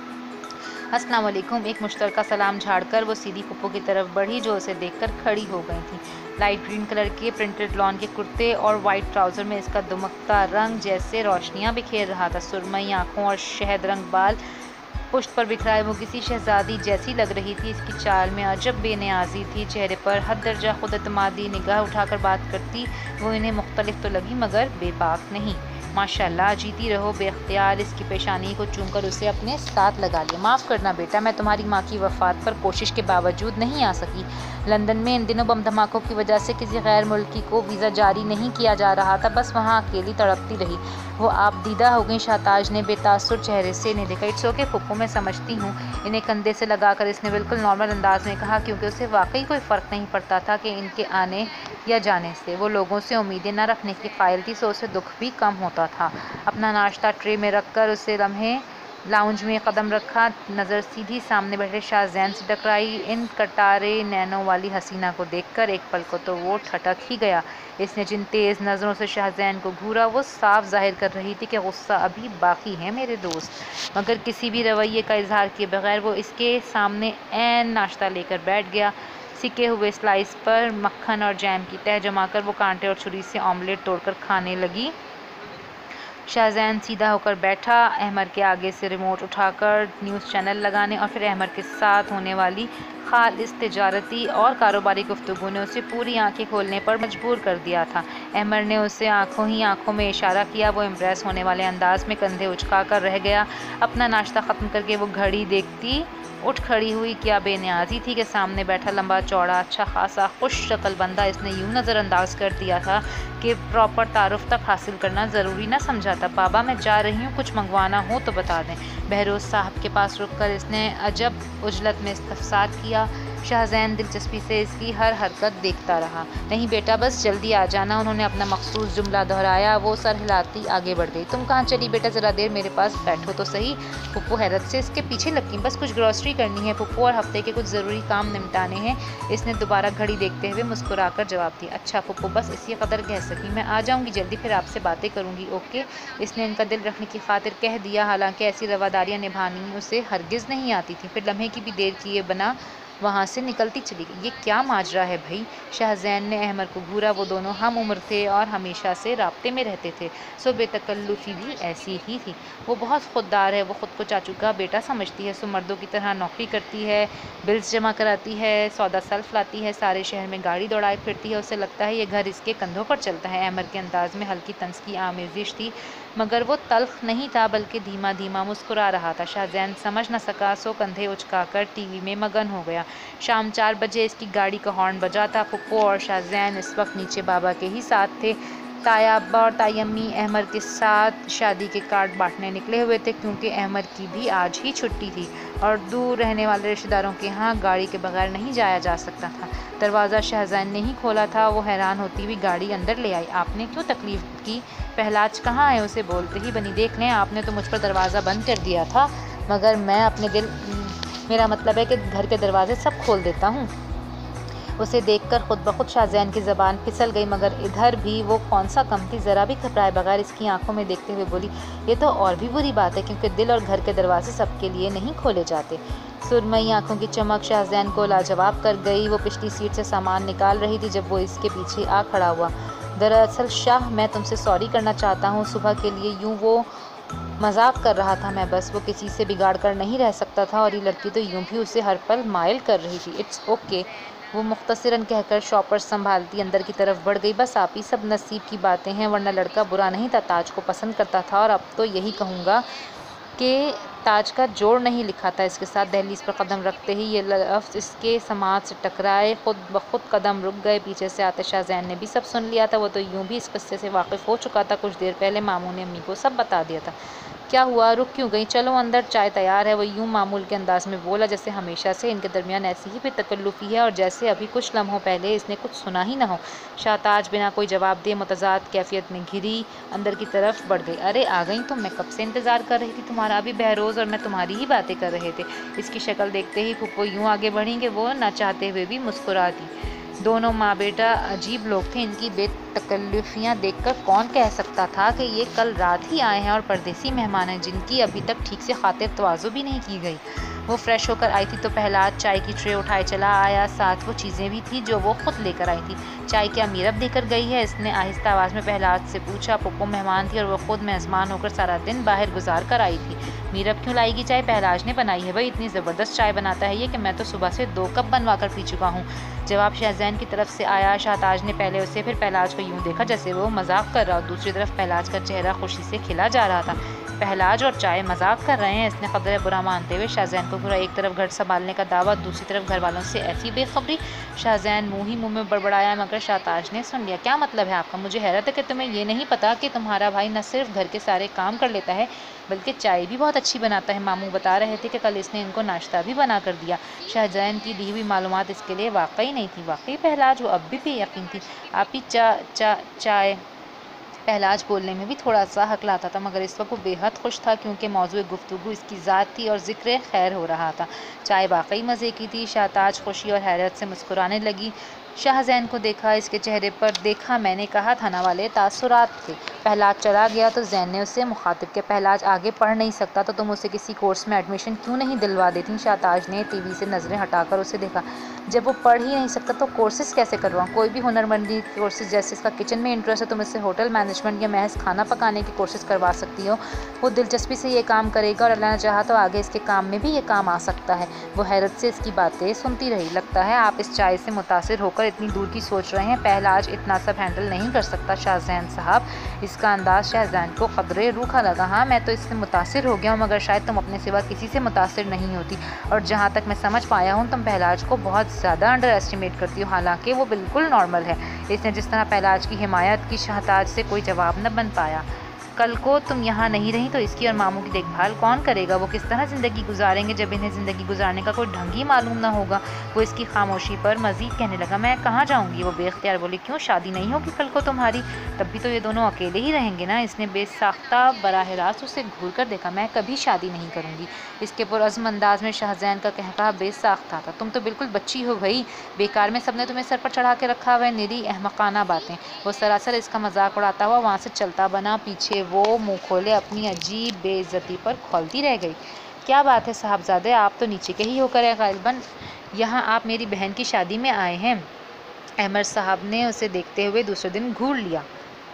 अस्सलाम वालेकुम। एक मुश्तरका सलाम झाड़कर वो सीधी पुप्पो की तरफ बढ़ी, जो उसे देखकर खड़ी हो गई थी। लाइट ग्रीन कलर के प्रिंटेड लॉन के कुर्ते और वाइट ट्राउज़र में इसका दुमकता रंग जैसे रोशनियां बिखेर रहा था। सुरमई आँखों और शहद रंग बाल पुश्त पर बिखराए वो किसी शहजादी जैसी लग रही थी। इसकी चाल में अजब बेनियाजी थी। चेहरे पर हद दर्जा खुद एतमादी। निगाह उठाकर बात करती वो इन्हें मुख्तलिफ तो लगी, मगर बेबाक नहीं। माशाल्लाह, जीती रहो। बेख्तियार इसकी पेशानी को चूमकर उसे अपने साथ लगा लिया। माफ़ करना बेटा, मैं तुम्हारी माँ की वफ़ात पर कोशिश के बावजूद नहीं आ सकी। लंदन में इन दिनों बम धमाकों की वजह से किसी गैर मुल्की को वीज़ा जारी नहीं किया जा रहा था। बस वहाँ अकेली तड़पती रही। वो आप दीदा हो गई। शाहताज ने बेतासुर चेहरे से इन्हें देखा। इट्स ओके पुप्पो, मैं समझती हूँ। इन्हें कंधे से लगाकर इसने बिल्कुल नॉर्मल अंदाज में कहा, क्योंकि उसे वाकई कोई फ़र्क नहीं पड़ता था कि इनके आने या जाने से वो लोगों से उम्मीदें न रखने की क़ाइल थी, सो उसे दुख भी कम होता था। अपना नाश्ता ट्रे में रखकर उसे लम्हे लाउंज में कदम रखा। नज़र सीधी सामने बैठे शाहजैन से टकराई। इन कटारे नैनों वाली हसीना को देखकर एक पल को तो वो ठटक ही गया। इसने जिन तेज़ नज़रों से शाहजैन को घूरा वो साफ जाहिर कर रही थी कि गुस्सा अभी बाकी है मेरे दोस्त। मगर किसी भी रवैये का इजहार किए बगैर वो इसके सामने ऐन नाश्ता लेकर बैठ गया। सिके हुए स्लाइस पर मक्खन और जैम की तह जमाकर वो कांटे और छुरी से ऑमलेट तोड़कर खाने लगी। शाहजैन सीधा होकर बैठा, अहमद के आगे से रिमोट उठाकर न्यूज़ चैनल लगाने और फिर अहमद के साथ होने वाली खालिस तिजारती और कारोबारी गुफ्तगू ने उसे पूरी आंखें खोलने पर मजबूर कर दिया था। अहमद ने उसे आंखों ही आंखों में इशारा किया। वो इम्प्रेस होने वाले अंदाज में कंधे उचका कर रह गया। अपना नाश्ता ख़त्म करके वो घड़ी देखती उठ खड़ी हुई। क्या बेनियाजी थी कि सामने बैठा लंबा चौड़ा अच्छा खासा खुश शक्ल बंदा इसने यूँ नज़रअंदाज कर दिया था कि प्रॉपर तारुफ तक हासिल करना ज़रूरी ना समझा था। बाबा मैं जा रही हूँ, कुछ मंगवाना हो तो बता दें। बहरोज़ साहब के पास रुककर इसने अजब उजलत में इस्तफसार किया। शाहजैन दिलचस्पी से इसकी हर हरकत देखता रहा। नहीं बेटा, बस जल्दी आ जाना। उन्होंने अपना मखसूस जुमला दोहराया। वो सर हिलाती आगे बढ़ गई। तुम कहाँ चली बेटा, ज़रा देर मेरे पास बैठो तो सही। पुप्पो हैरत से इसके पीछे लगी। बस कुछ ग्रॉसरी करनी है पुप्पो, और हफ्ते के कुछ ज़रूरी काम निपटाने हैं। इसने दोबारा घड़ी देखते हुए मुस्कुराकर जवाब दिया। अच्छा पुप्पो, बस इसी कदर कह सकी। मैं आ जाऊँगी जल्दी, फिर आपसे बातें करूँगी। ओके, इसने इनका दिल रखने की खातिर कह दिया। हालांकि ऐसी रवादारियाँ निभानी उसे हरगिज़ नहीं आती थी। फिर लम्हे की भी देर किए बिना वहाँ से निकलती चली गई। ये क्या माजरा है भाई? शाहजैन ने अहमद को घूरा। वो दोनों हम उम्र थे और हमेशा से राब्ते में रहते थे, सो बेतकल्लुफ़ी भी ऐसी ही थी। वो बहुत खुददार है। वो ख़ुद को चाचू का बेटा समझती है। सो मर्दों की तरह नौकरी करती है, बिल्स जमा कराती है, सौदा सल्फ लाती है, सारे शहर में गाड़ी दौड़ाए फिरती है। उसे लगता है ये घर इसके कंधों पर चलता है। अहमद के अंदाज में हल्की तंज की आमेजिश थी, मगर वो तल्ख नहीं था, बल्कि धीमा धीमा मुस्कुरा रहा था। शाहजैन समझ न सका, सो कंधे उचकाकर टीवी में मगन हो गया। शाम 4 बजे इसकी गाड़ी का हॉर्न बजा था। पुप्पो और शाहजैन इस वक्त नीचे बाबा के ही साथ थे। ताया अब्बा और ताई अम्मी अहमद के साथ शादी के कार्ड बांटने निकले हुए थे, क्योंकि अहमद की भी आज ही छुट्टी थी और दूर रहने वाले रिश्तेदारों के यहाँ गाड़ी के बगैर नहीं जाया जा सकता था। दरवाज़ा शाहजैन ने ही खोला था। वो हैरान होती हुई गाड़ी अंदर ले आई। आपने क्यों तकलीफ़ की? पहलाज कहाँ है? उसे बोलते ही बनी, देख लें, आपने तो मुझ पर दरवाज़ा बंद कर दिया था, मगर मैं अपने दिल मेरा मतलब है कि घर के दरवाजे सब खोल देता हूँ। उसे देखकर खुद ब खुद शाहज़ैन की ज़बान फिसल गई, मगर इधर भी वो कौन सा कम थी। ज़रा भी घबराए बगैर इसकी आंखों में देखते हुए बोली, ये तो और भी बुरी बात है, क्योंकि दिल और घर के दरवाजे सबके लिए नहीं खोले जाते। सुरमई आंखों की चमक शाहज़ैन को लाजवाब कर गई। वो पिछली सीट से सामान निकाल रही थी जब वो इसके पीछे आ खड़ा हुआ। दरअसल शाह, मैं तुमसे सॉरी करना चाहता हूँ। सुबह के लिए यूँ वो मजाक कर रहा था मैं, बस वो किसी से बिगाड़ कर नहीं रह सकता था, और ये लड़की तो यूं भी उसे हर पल माइल कर रही थी। इट्स ओके, वो मुख्तसरन कहकर शॉपर्स संभालती अंदर की तरफ बढ़ गई। बस आप ही सब नसीब की बातें हैं, वरना लड़का बुरा नहीं था, ताज को पसंद करता था, और अब तो यही कहूँगा कि ताज का जोड़ नहीं लिखा था इसके साथ। दहलीज पर कदम रखते ही ये लफ्ज़ इसके समाज से टकराए। खुद ब खुद कदम रुक गए। पीछे से आते शाहज़ैन ने भी सब सुन लिया था। वो तो यूं भी इस किस्से से वाकिफ़ हो चुका था। कुछ देर पहले मामू ने अम्मी को सब बता दिया था। क्या हुआ, रुक क्यों गई? चलो अंदर, चाय तैयार है। वो यूं मामूल के अंदाज में बोला जैसे हमेशा से इनके दरमियान ऐसी ही बेतकल्लुफ़ी है, और जैसे अभी कुछ लम्हों पहले इसने कुछ सुना ही ना हो। शाहताज बिना कोई जवाब दिए मुतज़ाद कैफियत में घिरी अंदर की तरफ बढ़ गई। अरे आ गई तुम, मैं कब से इंतज़ार कर रही थी तुम्हारा। अभी बहरोज़ और मैं तुम्हारी ही बातें कर रहे थे। इसकी शक्ल देखते ही फुप्पो यूँ आगे बढ़ी कि वो ना चाहते हुए भी मुस्कुरा दी। दोनों माँ बेटा अजीब लोग थे। इनकी बेतकल्लुफ़ियाँ देखकर कौन कह सकता था कि ये कल रात ही आए हैं और परदेसी मेहमान हैं, जिनकी अभी तक ठीक से खातिर तवाज़ो भी नहीं की गई। वो फ्रेश होकर आई थी तो पहलाज चाय की ट्रे उठाए चला आया। साथ वो चीज़ें भी थी जो वो खुद लेकर आई थी। चाय क्या मीरब देकर गई है? इसने आहिस्ता आवाज़ में पहलाज से पूछा। पुप्पो मेहमान थी और वो खुद मेज़बान होकर सारा दिन बाहर गुजार कर आई थी। मीरब क्यों लाएगी चाय? पहलाज ने बनाई है। भाई इतनी ज़बरदस्त चाय बनाता है ये कि मैं तो सुबह से 2 कप बनवा कर पी चुका हूँ। जवाब शाहज़ैन की तरफ से आया। शाहताज ने पहले उसे फिर पहलाज को यूँ देखा जैसे वो मजाक कर रहा हो। दूसरी तरफ पहलाज का चेहरा खुशी से खिला जा रहा था। पहलाज और चाय मजाक कर रहे हैं? इसने कदर बुरा मानते हुए शाहज़ैन को घूरा। एक तरफ घर संभालने का दावा, दूसरी तरफ घर वालों से ऐसी बेखबरी। शाहज़ैन मुँह ही मुँह में बड़बड़ाया, मगर शाहताज ने सुन लिया। क्या मतलब है आपका? मुझे हैरत है कि तुम्हें ये नहीं पता कि तुम्हारा भाई न सिर्फ घर के सारे काम कर लेता है, बल्कि चाय भी बहुत अच्छी बनाता है। मामू बता रहे थे कि कल इसने इनको नाश्ता भी बना कर दिया। शाहज़ैन की दी हुई मालूमात इसके लिए वाकई नहीं थी। वाकई पहलाज, वो अब भी बेयकीन थी। आप ही चाय। पहलाज बोलने में भी थोड़ा सा हकलाता था, मगर इस वक्त वो बेहद खुश था, क्योंकि मौजूद गुफ्तगू इसकी ज़ात थी और ज़िक्र खैर हो रहा था। चाय वाकई मज़े की थी। शाहताज खुशी और हैरत से मुस्कुराने लगी। शाहज़ैन को देखा, इसके चेहरे पर देखा, मैंने कहा था ना वाले तासुरात थे। पहलाज चला गया तो जैन ने उसे मुखातिब किया। पहलाज आगे पढ़ नहीं सकता तो तुम उसे किसी कोर्स में एडमिशन क्यों नहीं दिलवा देती? शाहताज ने टीवी से नज़रें हटाकर उसे देखा। जब वो पढ़ ही नहीं सकता तो कोर्सेज़ कैसे करवाऊँ? कोई भी हुनरमंदी कोर्सेज़, जैसे इसका किचन में इंटरेस्ट है, तुम इससे होटल मैनेजमेंट या महज खाना पकाने की कोर्सेज़ करवा सकती हो। वो दिलचस्पी से ये काम करेगा और अल्लाह ने चाहा तो आगे इसके काम में भी ये काम आ सकता है। वो हैरत से इसकी बातें सुनती रही। लगता है आप इस चाय से मुतासिर होकर इतनी दूर की सोच रहे हैं। पहलाज इतना सब हैंडल नहीं कर सकता शाहज़ैन साहब। इसका अंदाज़ शाहज़ैन को क़दरे रूखा लगा। हाँ, मैं तो इससे मुतासिर हो गया हूँ, मगर शायद तुम अपने सिवा किसी से मुतासिर नहीं होती, और जहाँ तक मैं समझ पाया हूँ तुम पहलाज को बहुत ज़्यादा अंडर एस्टिमेट करती हो। हालांकि वो बिल्कुल नॉर्मल है। इसने जिस तरह पहलाज की हिमायत की, शाहताज से कोई जवाब न बन पाया। कल को तुम यहाँ नहीं रही तो इसकी और मामू की देखभाल कौन करेगा? वो किस तरह ज़िंदगी गुजारेंगे जब इन्हें ज़िंदगी गुजारने का कोई ढंग ही मालूम ना होगा? वो इसकी खामोशी पर मज़ीद कहने लगा। मैं कहाँ जाऊँगी? वो बेख्तियार बोली। क्यों, शादी नहीं होगी कल को तुम्हारी? तब भी तो ये दोनों अकेले ही रहेंगे ना? इसने बेसाख्ता बराह रास्त उसे घूर कर देखा। मैं कभी शादी नहीं करूँगी। इसके पुरअज़्म अंदाज में शाहज़ैन का कहकहा बेसाख्ता था। तुम तो बिल्कुल बच्ची हो भाई। बेकार में सबने तुम्हें सर पर चढ़ा के रखा हुआ है। निरी अहमकाना बातें। वो सरासर इसका मजाक उड़ाता हुआ वहाँ से चलता बना। पीछे वो मुँह खोले अपनी अजीब बेइज्जती पर खौलती रह गई। क्या बात है साहबजादे, आप तो नीचे के ही होकर है। गालिबन यहाँ आप मेरी बहन की शादी में आए हैं। अहमद साहब ने उसे देखते हुए दूसरे दिन घूर लिया।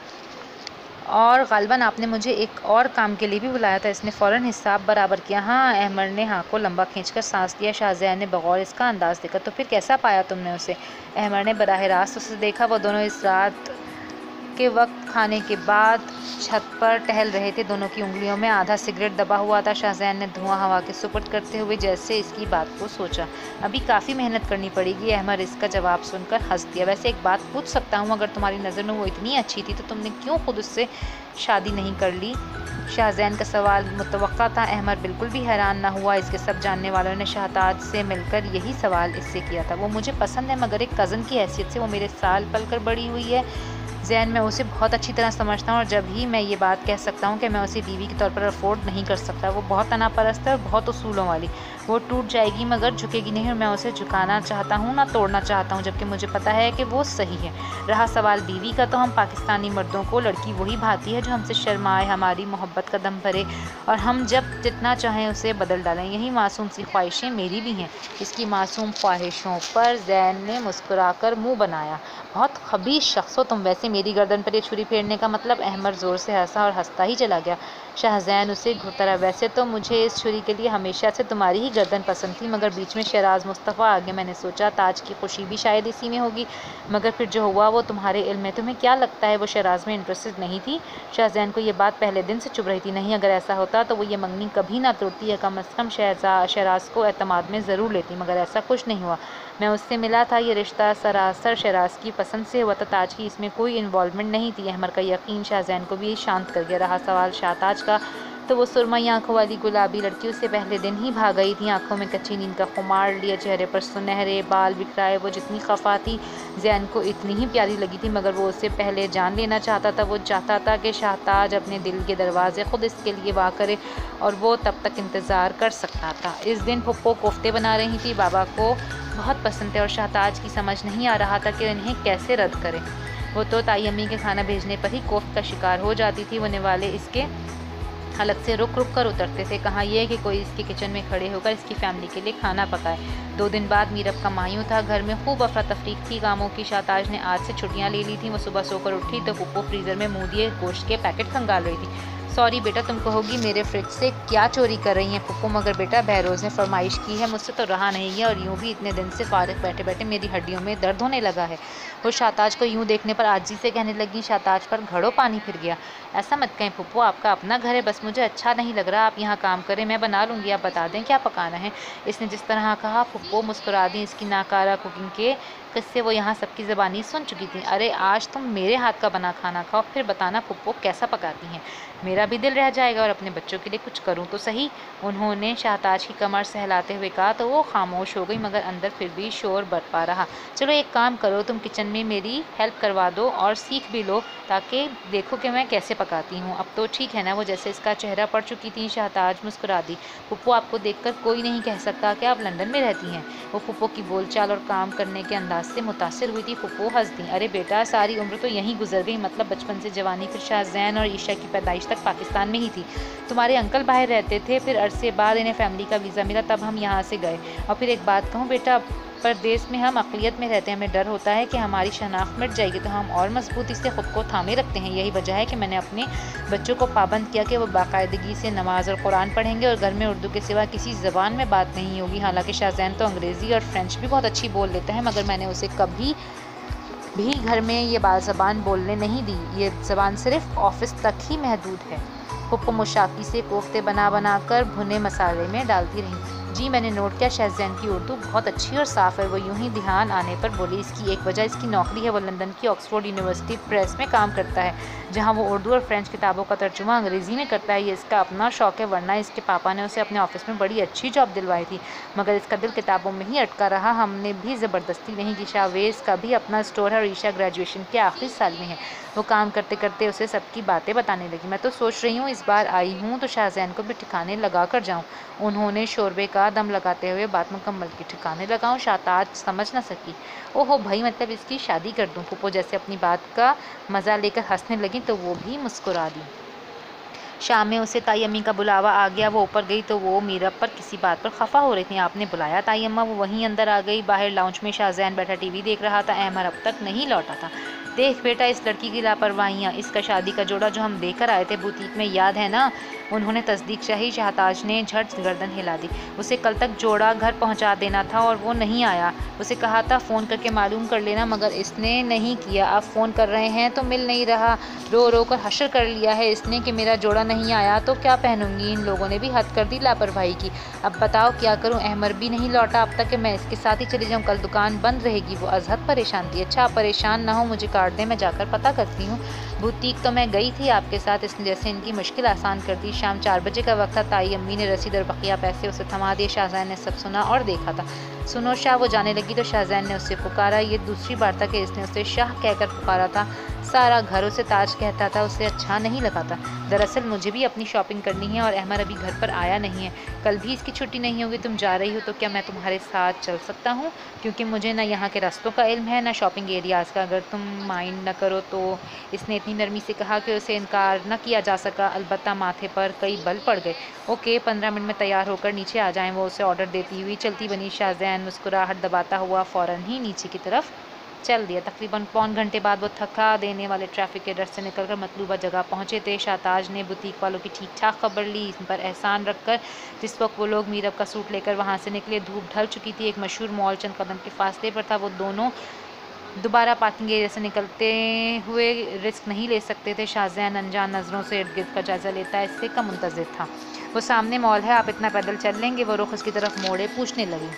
और गालिबन आपने मुझे एक और काम के लिए भी बुलाया था। इसने फ़ौरन हिसाब बराबर किया। हाँ, अहमद ने हाँ को लंबा खींचकर सांस लिया। शाहज़ैन ने बगौर इसका अंदाज़ देखा। तो फिर कैसा पाया तुमने उसे? अहमद ने बराह रास्त उसे देखा। वो दोनों इस रात के वक्त खाने के बाद छत पर टहल रहे थे। दोनों की उंगलियों में आधा सिगरेट दबा हुआ था। शाहज़ैन ने धुआं हवा के सुपुर्द करते हुए जैसे इसकी बात को सोचा। अभी काफ़ी मेहनत करनी पड़ेगी। अहमद इसका जवाब सुनकर हंस दिया। वैसे एक बात पूछ सकता हूँ, अगर तुम्हारी नज़र में वो इतनी अच्छी थी तो तुमने क्यों खुद उससे शादी नहीं कर ली? शाहज़ैन का सवाल मुतवक्का था। अहमद बिल्कुल भी हैरान ना हुआ। इसके सब जानने वालों ने शाहताज से मिलकर यही सवाल इससे किया था। वो मुझे पसंद है, मगर एक कज़न की हैसियत से वो मेरे साल पल कर बड़ी हुई है। जैन, मैं उसे बहुत अच्छी तरह समझता हूँ, और जब ही मैं ये बात कह सकता हूँ कि मैं उसे बीवी के तौर पर अफोर्ड नहीं कर सकता। वो बहुत तनापरस्त है और बहुत उसूलों वाली। वो टूट जाएगी मगर झुकेगी नहीं, और मैं उसे झुकाना चाहता हूँ ना तोड़ना चाहता हूँ, जबकि मुझे पता है कि वो सही है। रहा सवाल बीवी का, तो हम पाकिस्तानी मर्दों को लड़की वही भाती है जो हमसे शर्माए, हमारी मोहब्बत का दम भरे और हम जब जितना चाहें उसे बदल डालें। यही मासूम सी ख्वाहिशें मेरी भी हैं। इसकी मासूम ख्वाहिशों पर जैन ने मुस्कुराकर मुंह बनाया। बहुत खबीस शख्स हो तुम। वैसे मेरी गर्दन पर ये छुरी फेरने का मतलब? अहमद ज़ोर से हंसा और हंसता ही चला गया। शाहजैन उसे घूरता रहा। वैसे तो मुझे इस छुरी के लिए हमेशा से तुम्हारी ही गर्दन पसंद थी, मगर बीच में शहराज मुस्तफ़ा आ गए। मैंने सोचा ताज की खुशी भी शायद इसी में होगी, मगर फिर जो हुआ वो तुम्हारे इल्म में। तुम्हें क्या लगता है वो शहराज में इंटरेस्टेड नहीं थी? शाहजैन को ये बात पहले दिन से चुभ रही थी। नहीं, अगर ऐसा होता तो वो ये मंगनी कभी ना तोड़ती, या कम अज़ कम शहराज को एतमाद में ज़रूर लेती, मगर ऐसा कुछ नहीं हुआ। मैं उससे मिला था, ये रिश्ता सरासर शहराज की पसंद से हुआ था। ताज की इसमें कोई इन्वॉल्वमेंट नहीं थी। अहमद का यकीन शाहजैन को भी शांत कर गया। रहा सवाल शाहताज का, तो वो सुरमई आंखों वाली गुलाबी लड़की उससे पहले दिन ही भाग गई थी। आंखों में कच्ची नींद का खुमार लिया, चेहरे पर सुनहरे बाल बिखराए। वो जितनी खफा थी जैन को इतनी ही प्यारी लगी थी, मगर वो उससे पहले जान लेना चाहता था। वो चाहता था कि शाहताज अपने दिल के दरवाजे खुद इसके लिए वाह करे, और वो तब तक इंतज़ार कर सकता था। इस दिन फुप्पो कोफ्ते बना रही थी। बाबा को बहुत पसंद थे और शाहताज की समझ नहीं आ रहा था कि इन्हें कैसे रद्द करें। वो तो ताई अम्मी के खाना भेजने पर ही कोफ्त का शिकार हो जाती थी। होने वाले इसके हलक से रुक रुक कर उतरते थे। कहाँ यह कि कोई इसके किचन में खड़े होकर इसकी फैमिली के लिए खाना पकाए। 2 दिन बाद मीरब का मायूं था। घर में खूब अफरा तफरी थी कामों की। शाहताज ने आज से छुट्टियां ले ली थी। वो सुबह सोकर उठी तो पुप्पो फ्रीज़र में मुँह दिए गोश्त के पैकेट खंगाल रही थी। सॉरी बेटा, तुम कहोगी मेरे फ्रिज से क्या चोरी कर रही हैं पुप्पो, मगर बेटा बहरोज़ ने फरमाइश की है, मुझसे तो रहा नहीं है, और यूँ भी इतने दिन से फारिग बैठे बैठे मेरी हड्डियों में दर्द होने लगा है। वो शाहताज को यूँ देखने पर आजी से कहने लगी। शाहताज पर घड़ों पानी फिर गया। ऐसा मत कहें पुप्पो, आपका अपना घर है, बस मुझे अच्छा नहीं लग रहा। आप यहाँ काम करें, मैं बना लूँगी, आप बता दें क्या पकाना है। इसने जिस तरह कहा पुप्पो मुस्कुरा दी। इसकी नाकारा कुकिंग के किस्से वो यहाँ सबकी ज़बानी सुन चुकी थी। अरे आज तुम मेरे हाथ का बना खाना खाओ, फिर बताना पुप्पो कैसा पकाती हैं। मेरा भी दिल रह जाएगा और अपने बच्चों के लिए कुछ करूँ तो सही। उन्होंने शाहताज की कमर सहलाते हुए कहा तो वो खामोश हो गई, मगर अंदर फिर भी शोर बरपा रहा। चलो एक काम करो, तुम किचन में मेरी हेल्प करवा दो और सीख भी लो, ताकि देखो कि मैं कैसे पकाती हूँ। अब तो ठीक है ना? वो जैसे इसका चेहरा पड़ चुकी थी। शाहताज मुस्कुरा दी। पुप्पो, आपको देखकर कोई नहीं कह सकता कि आप लंदन में रहती हैं। वो पुप्पो की बोलचाल और काम करने के अंदाज से मुतासिर हुई थी। पुप्पो हंस दी। अरे बेटा, सारी उम्र तो यहीं गुजर गई, मतलब बचपन से जवानी, फिर शाहजैन और ईशा की पैदाइश तक पाकिस्तान में ही थी। तुम्हारे अंकल बाहर रहते थे, फिर अरसे बाद इन्हें फैमिली का वीज़ा मिला, तब हम यहाँ से गए। और फिर एक बात कहूँ बेटा, परदेश में हम अक़लियत में रहते हैं, हमें डर होता है कि हमारी शनाख्त मिट जाएगी, तो हम और मजबूती से ख़ुद को थामे रखते हैं। यही वजह है कि मैंने अपने बच्चों को पाबंद किया कि वो बाकायदगी से नमाज और कुरान पढ़ेंगे और घर में उर्दू के सिवा किसी ज़बान में बात नहीं होगी। हालांकि शाहजैन तो अंग्रेज़ी और फ्रेंच भी बहुत अच्छी बोल लेता है, मगर मैंने उसे कभी भी घर में ये ज़बान बोलने नहीं दी। ये ज़बान सिर्फ ऑफिस तक ही महदूद है। पुप्पो मुशाकी से कोफ्ते बना कर भुने मसाले में डालती रही। जी मैंने नोट किया, शाहजैन की उर्दू बहुत अच्छी और साफ़ है। वो यूं ही ध्यान आने पर बोली। इसकी एक वजह इसकी नौकरी है। वो लंदन की ऑक्सफोर्ड यूनिवर्सिटी प्रेस में काम करता है, जहां वो उर्दू और फ्रेंच किताबों का तर्जुमा अंग्रेज़ी में करता है। ये इसका अपना शौक़ है, वरना इसके पापा ने उसे अपने ऑफिस में बड़ी अच्छी जॉब दिलवाई थी, मगर इसका दिल किताबों में ही अटका रहा। हमने भी ज़बरदस्ती नहीं की। शाहवेज़ का भी अपना स्टोर है और ईशा ग्रेजुएशन के आखिरी साल में है। वो काम करते करते उसे सबकी बातें बताने लगी। मैं तो सोच रही हूँ इस बार आई हूँ तो शाहजैन को भी ठिकाने लगा कर जाऊँ। उन्होंने शोरबे का दम लगाते हुए बात मुकम्मल की। ठिकाने लगाऊँ? शाहताज समझ न सकी। ओहो भाई, मतलब इसकी शादी कर दूँ? पुप्पो जैसे अपनी बात का मज़ा लेकर हंसने लगी तो वो भी मुस्कुरा दी। शाम में उसे ताई अम्मी का बुलावा आ गया। वो ऊपर गई तो वो मीरब पर किसी बात पर खफा हो रही थी। आपने बुलाया ताई अम्मा? वो वहीं अंदर आ गई। बाहर लाउंज में शाहजैन बैठा टीवी देख रहा था। अहमद अब तक नहीं लौटा था। देख बेटा, इस लड़की की लापरवाहियाँ, इसका शादी का जोड़ा जो हम देकर आए थे बुटीक में, याद है ना? उन्होंने तस्दीक चाही। शाहताज ने झट गर्दन हिला दी। उसे कल तक जोड़ा घर पहुंचा देना था और वो नहीं आया। उसे कहा था फ़ोन करके मालूम कर लेना, मगर इसने नहीं किया। अब फ़ोन कर रहे हैं तो मिल नहीं रहा। रो रो कर हशर कर लिया है इसने कि मेरा जोड़ा नहीं आया तो क्या पहनूंगी। इन लोगों ने भी हद कर दी लापरवाही की। अब बताओ क्या करूं? अहमद भी नहीं लौटा अब तक कि मैं इसके साथ ही चली जाऊं। कल दुकान बंद रहेगी। वो अजहद परेशान थी। अच्छा, परेशान ना हो, मुझे कार्ड दे, मैं जाकर पता करती हूँ। बुटीक तो मैं गई थी आपके साथ, इसने जैसे इनकी मुश्किल आसान कर दी। शाम 4 बजे का वक्त था। ताई अम्मी ने रसीद और बकिया पैसे उसे थमा दिए। शाहजैन ने सब सुना और देखा था। सुनो शाह। वो जाने लगी तो शाहजैन ने उससे पुकारा। ये दूसरी बार था कि इसने उसे शाह कहकर पुकारा था। सारा घर उसे ताज कहता था, उसे अच्छा नहीं लगा था। दरअसल मुझे भी अपनी शॉपिंग करनी है और अहमद अभी घर पर आया नहीं है। कल भी इसकी छुट्टी नहीं होगी। तुम जा रही हो तो क्या मैं तुम्हारे साथ चल सकता हूँ? क्योंकि मुझे ना यहाँ के रास्तों का इल्म है, ना शॉपिंग एरियाज़ का। अगर तुम माइंड न करो तो। इसने इतनी नरमी से कहा कि उसे इनकार न किया जा सका। अलबत्ता माथे पर कई बल पड़ गए। ओके, 15 मिनट में तैयार होकर नीचे आ जाएं, वो उसे ऑर्डर देती हुई चलती बनी। शाहजैन मुस्कुराहट दबाता हुआ फ़ौरन ही नीचे की तरफ चल दिया। तकरीबन पौन घंटे बाद वो थका देने वाले ट्रैफिक के डर से निकलकर मतलूबा जगह पहुंचे थे। शाहताज ने बुटीक वालों की ठीक ठाक खबर ली, इन पर एहसान रखकर। जिस वक्त वो लोग मीरब का सूट लेकर वहां से निकले, धूप ढल चुकी थी। एक मशहूर मॉल चंद कदम के फासले पर था। वो दोनों दोबारा पार्किंग एरिया से निकलते हुए रिस्क नहीं ले सकते थे। शाहजैन अनजान नज़रों से इर्द गिर्द का जायजा लेता इससे कम मुंतज़िर था। वो सामने मॉल है, आप इतना पैदल चल लेंगे? वो रुख उसकी तरफ मोड़े पूछने लगी।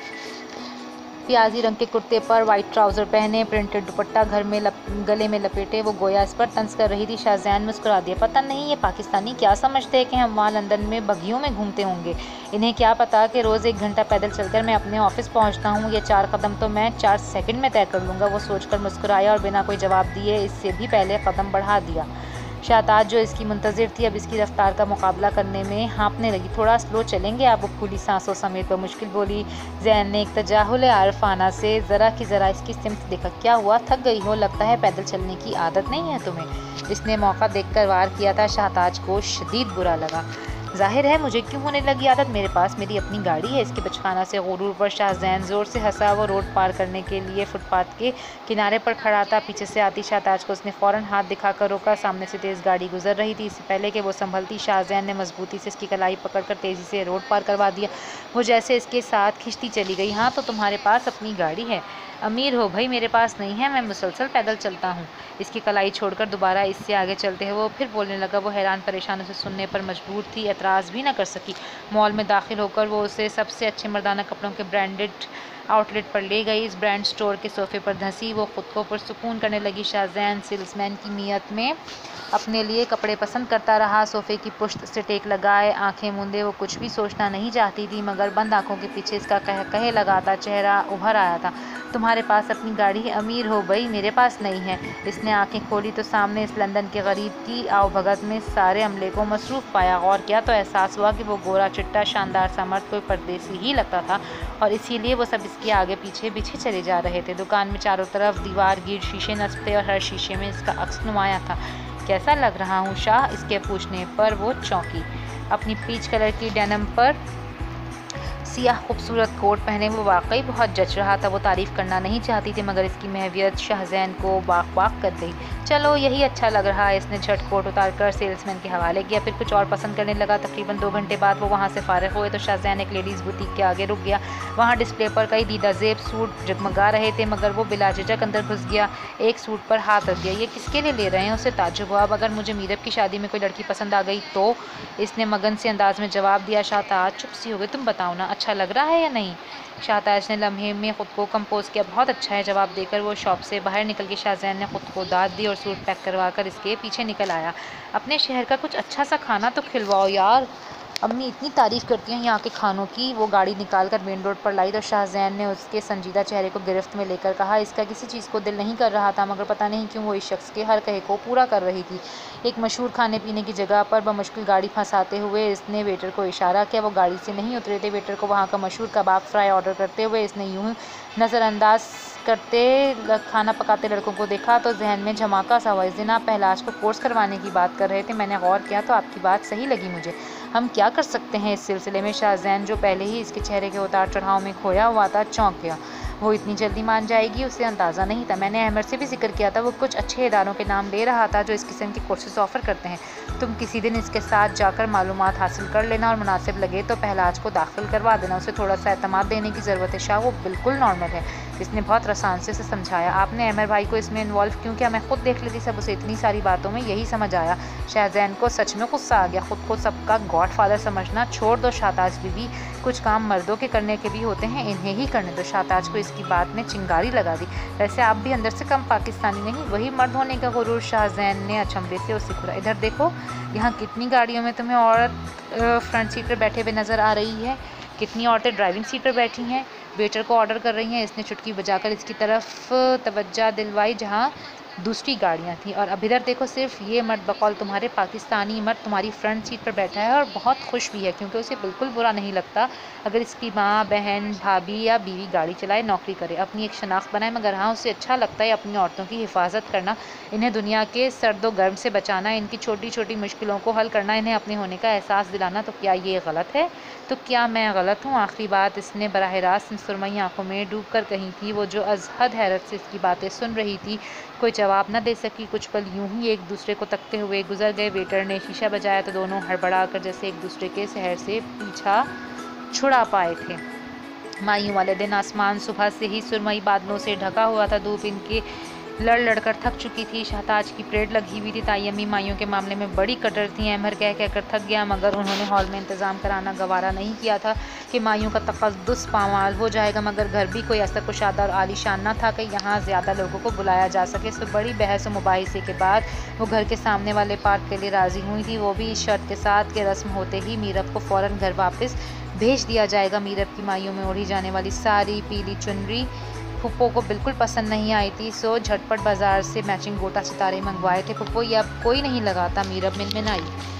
प्याजी रंग के कुर्ते पर वाइट ट्राउज़र पहने, प्रिंटेड दुपट्टा गले में लपेटे वो गोया इस पर तंज कर रही थी। शाहजैन मुस्कुरा दिया। पता नहीं ये पाकिस्तानी क्या समझते हैं कि हम वहाँ लंदन में बगियों में घूमते होंगे। इन्हें क्या पता कि रोज़ 1 घंटा पैदल चलकर मैं अपने ऑफिस पहुँचता हूँ। ये 4 कदम तो मैं 4 सेकंड में तय कर लूँगा। वो सोचकर मुस्कुराया और बिना कोई जवाब दिए इससे भी पहले कदम बढ़ा दिया। शाहताज जो इसकी मुंतज़िर थी, अब इसकी रफ्तार का मुकाबला करने में हाँफने लगी। थोड़ा स्लो चलेंगे आप? वो फूली सांसों समेत मुश्किल बोली। ज़ैन ने एक तजाहुल आरफाना से ज़रा की ज़रा इसकी सिमत देखा। क्या हुआ, थक गई हो? लगता है पैदल चलने की आदत नहीं है तुम्हें। इसने मौका देखकर वार किया था। शाहताज को शदीद बुरा लगा। जाहिर है मुझे क्यों होने लगी आदत, मेरे पास मेरी अपनी गाड़ी है। इसके बचकाना से गुरूर पर शाहजैन ज़ोर से हंसा। वो रोड पार करने के लिए फुटपाथ के किनारे पर खड़ा था। पीछे से आती शाहताज को उसने फ़ौरन हाथ दिखाकर रोका। सामने से तेज़ गाड़ी गुजर रही थी। इससे पहले कि वो संभलती, शाहजैन ने मजबूती से इसकी कलाई पकड़कर तेज़ी से रोड पार करवा दिया। वो जैसे इसके साथ खिंचती चली गई। हाँ तो तुम्हारे पास अपनी गाड़ी है? अमीर हो भाई, मेरे पास नहीं है, मैं मुसलसल पैदल चलता हूँ। इसकी कलाई छोड़कर दोबारा इससे आगे चलते हुए वो फिर बोलने लगा। वो हैरान परेशान उसे सुनने पर मजबूर थी, एतराज़ भी न कर सकी। मॉल में दाखिल होकर वो उसे सबसे अच्छे मर्दाना कपड़ों के ब्रांडेड आउटलेट पर ले गई। इस ब्रांड स्टोर के सोफ़े पर धंसी वो खुद को पुरसुकून करने लगी। शाहजैन सेल्समैन की नीयत में अपने लिए कपड़े पसंद करता रहा। सोफ़े की पुश्त से टेक लगाए आंखें मूंदे वो कुछ भी सोचना नहीं चाहती थी, मगर बंद आंखों के पीछे इसका कहे लगाता चेहरा उभर आया था। तुम्हारे पास अपनी गाड़ी है? अमीर हो भाई, मेरे पास नहीं है। इसने आंखें खोली तो सामने इस लंदन के गरीब की आवभगत में सारे अमले को मसरूफ़ पाया। और क्या तो एहसास हुआ कि वो गोरा चिट्टा शानदार सा मर्द कोई परदेसी ही लगता था और इसीलिए वो सब इसके आगे पीछे पीछे चले जा रहे थे। दुकान में चारों तरफ दीवार गिर शीशे नस्ब थे और हर शीशे में इसका अक्स नुमाया था। कैसा लग रहा हूँ शाह? इसके पूछने पर वो चौंकी। अपनी पीच कलर की डेनिम पर सियाह खूबसूरत कोट पहने वो वाकई बहुत जच रहा था। वो तारीफ़ करना नहीं चाहती थी, मगर इसकी महवियत शाहजैन को बाक बाक कर गई। चलो यही अच्छा लग रहा है। इसने झट कोट उतारकर सेल्समैन के हवाले किया, फिर कुछ और पसंद करने लगा। तकरीबन 2 घंटे बाद वो वहाँ से फारिग हुए तो शाहजैन एक लेडीज़ बुटीक के आगे रुक गया। वहाँ डिस्प्ले पर कई दीदा ज़ेब सूट जगमगा रहे थे, मगर वो बिलाझिझक अंदर घुस गया। एक सूट पर हाथ रख दिया। ये किसके लिए ले रहे हैं? उसे ताज्जुब हुआ। अब अगर मुझे मीरब की शादी में कोई लड़की पसंद आ गई तो? इसने मगन से अंदाज में जवाब दिया। शाहताज चुप सी हो गई। तुम बताओ ना, अच्छा लग रहा है या नहीं? शाहताज ने लम्हे में ख़ुद को कंपोज किया। बहुत अच्छा है, जवाब देकर वो शॉप से बाहर निकल के शाहजैन ने ख़ुद को दाद दी और सूट पैक करवा कर इसके पीछे निकल आया। अपने शहर का कुछ अच्छा सा खाना तो खिलवाओ यार, अम्मी इतनी तारीफ़ करती हैं यहाँ के खानों की। वो गाड़ी निकाल कर मेन रोड पर लाई तो शाहजैन ने उसके संजीदा चेहरे को गिरफ्त में लेकर कहा। इसका किसी चीज़ को दिल नहीं कर रहा था, मगर पता नहीं क्यों वो इस शख्स के हर कहे को पूरा कर रही थी। एक मशहूर खाने पीने की जगह पर बमुश्किल गाड़ी फंसाते हुए इसने वेटर को इशारा किया। वो गाड़ी से नहीं उतरे थे। वेटर को वहाँ का मशहूर कबाब फ्राई ऑर्डर करते हुए इसने यूँ नज़रअंदाज करते खाना पकाते लड़कों को देखा तो जहन में झमाका सा हुआ। इस दिन आप पहलाज को कोर्स करवाने की बात कर रहे थे, मैंने गौर किया तो आपकी बात सही लगी मुझे। हम क्या कर सकते हैं इस सिलसिले में? शाहजैन जो पहले ही इसके चेहरे के उतार चढ़ाव में खोया हुआ था चौंक गया। वो इतनी जल्दी मान जाएगी उसे अंदाज़ा नहीं था। मैंने अहमद से भी जिक्र किया था, वो कुछ अच्छे इदारों के नाम ले रहा था जो इस किस्म के कोर्सेज ऑफ़र करते हैं। तुम किसी दिन इसके साथ जाकर मालूमात हासिल कर लेना और मुनासिब लगे तो पहलाज को दाखिल करवा देना। उसे थोड़ा सा एतमाद देने की ज़रूरत है शाह, वो बिल्कुल नॉर्मल है। इसने बहुत रसान से समझाया। आपने अहमद भाई को इसमें इन्वॉल्व क्यों किया? मैं खुद देख लेती सब। उसे इतनी सारी बातों में यही समझ आया। शाहजैन को सच में गुस्सा आ गया। खुद को सबका गॉड फादर समझना छोड़ दो शाहताज बीवी, कुछ काम मर्दों के करने के भी होते हैं, इन्हें ही करने दो। शाहताज को इसकी बात में चिंगारी लगा दी। वैसे आप भी अंदर से कम पाकिस्तानी नहीं, वही मर्द होने का गुरूर। शाहजैन ने अचंभे से उसे घूरा। इधर देखो, यहाँ कितनी गाड़ियों में तुम्हें औरत फ्रंट सीट पर बैठे हुए नज़र आ रही है, कितनी औरतें ड्राइविंग सीट पर बैठी हैं, वेटर को ऑर्डर कर रही हैं। इसने चुटकी बजाकर इसकी तरफ तवज्जो दिलवाई। जहाँ दूसरी गाड़ियाँ थीं। और अब इधर देखो, सिर्फ ये मर्द बकौल तुम्हारे पाकिस्तानी मर्द तुम्हारी फ्रंट सीट पर बैठा है और बहुत खुश भी है, क्योंकि उसे बिल्कुल बुरा नहीं लगता अगर इसकी माँ, बहन, भाभी या बीवी गाड़ी चलाए, नौकरी करे, अपनी एक शनाख्त बनाए। मगर हाँ, उसे अच्छा लगता है अपनी औरतों की हिफाजत करना, इन्हें दुनिया के सर्दो गर्म से बचाना, इनकी छोटी छोटी मुश्किलों को हल करना, इन्हें अपने होने का एहसास दिलाना। तो क्या ये गलत है? तो क्या मैं गलत हूँ? आखिरी बात इसने बराह रास्त इन सुरमई आंखों में डूब कर कही थी। वो जो अजहद हैरत से इसकी बातें सुन रही थी, कोई जवाब न दे सकी। कुछ पल यूं ही एक दूसरे को तकते हुए गुजर गए। वेटर ने शीशा बजाया तो दोनों हड़बड़ाकर जैसे एक दूसरे के शहर से पीछा छुड़ा पाए थे। माइयों वाले दिन आसमान सुबह से ही सुरमई बादलों से ढका हुआ था। धूप इनके लड़ लड़कर थक चुकी थी। शहताज की परेड लगी हुई थी। ताई अम्मी माइयों के मामले में बड़ी कटर थी। अहमर कह कहकर थक गया, मगर उन्होंने हॉल में इंतज़ाम कराना गवारा नहीं किया था कि माइयों का तकद्दुस पामाल हो जाएगा। मगर घर भी कोई ऐसा कुशादा और आलीशान न था कि यहाँ ज़्यादा लोगों को बुलाया जा सके। सो बड़ी बहस व मुबाहिसे के बाद वो घर के सामने वाले पार्क के लिए राज़ी हुई थी, वो भी इस शर्त के साथ कि रस्म होते ही मीरब को फ़ौरन घर वापस भेज दिया जाएगा। मीरब की माइयों में ओढ़ी जाने वाली सारी पीली चुनरी फुप्पो को बिल्कुल पसंद नहीं आई थी। सो झटपट बाजार से मैचिंग गोटा सितारे मंगवाए थे। फुप्पो, ये अब कोई नहीं लगाता, मीरब मिनमिनाई।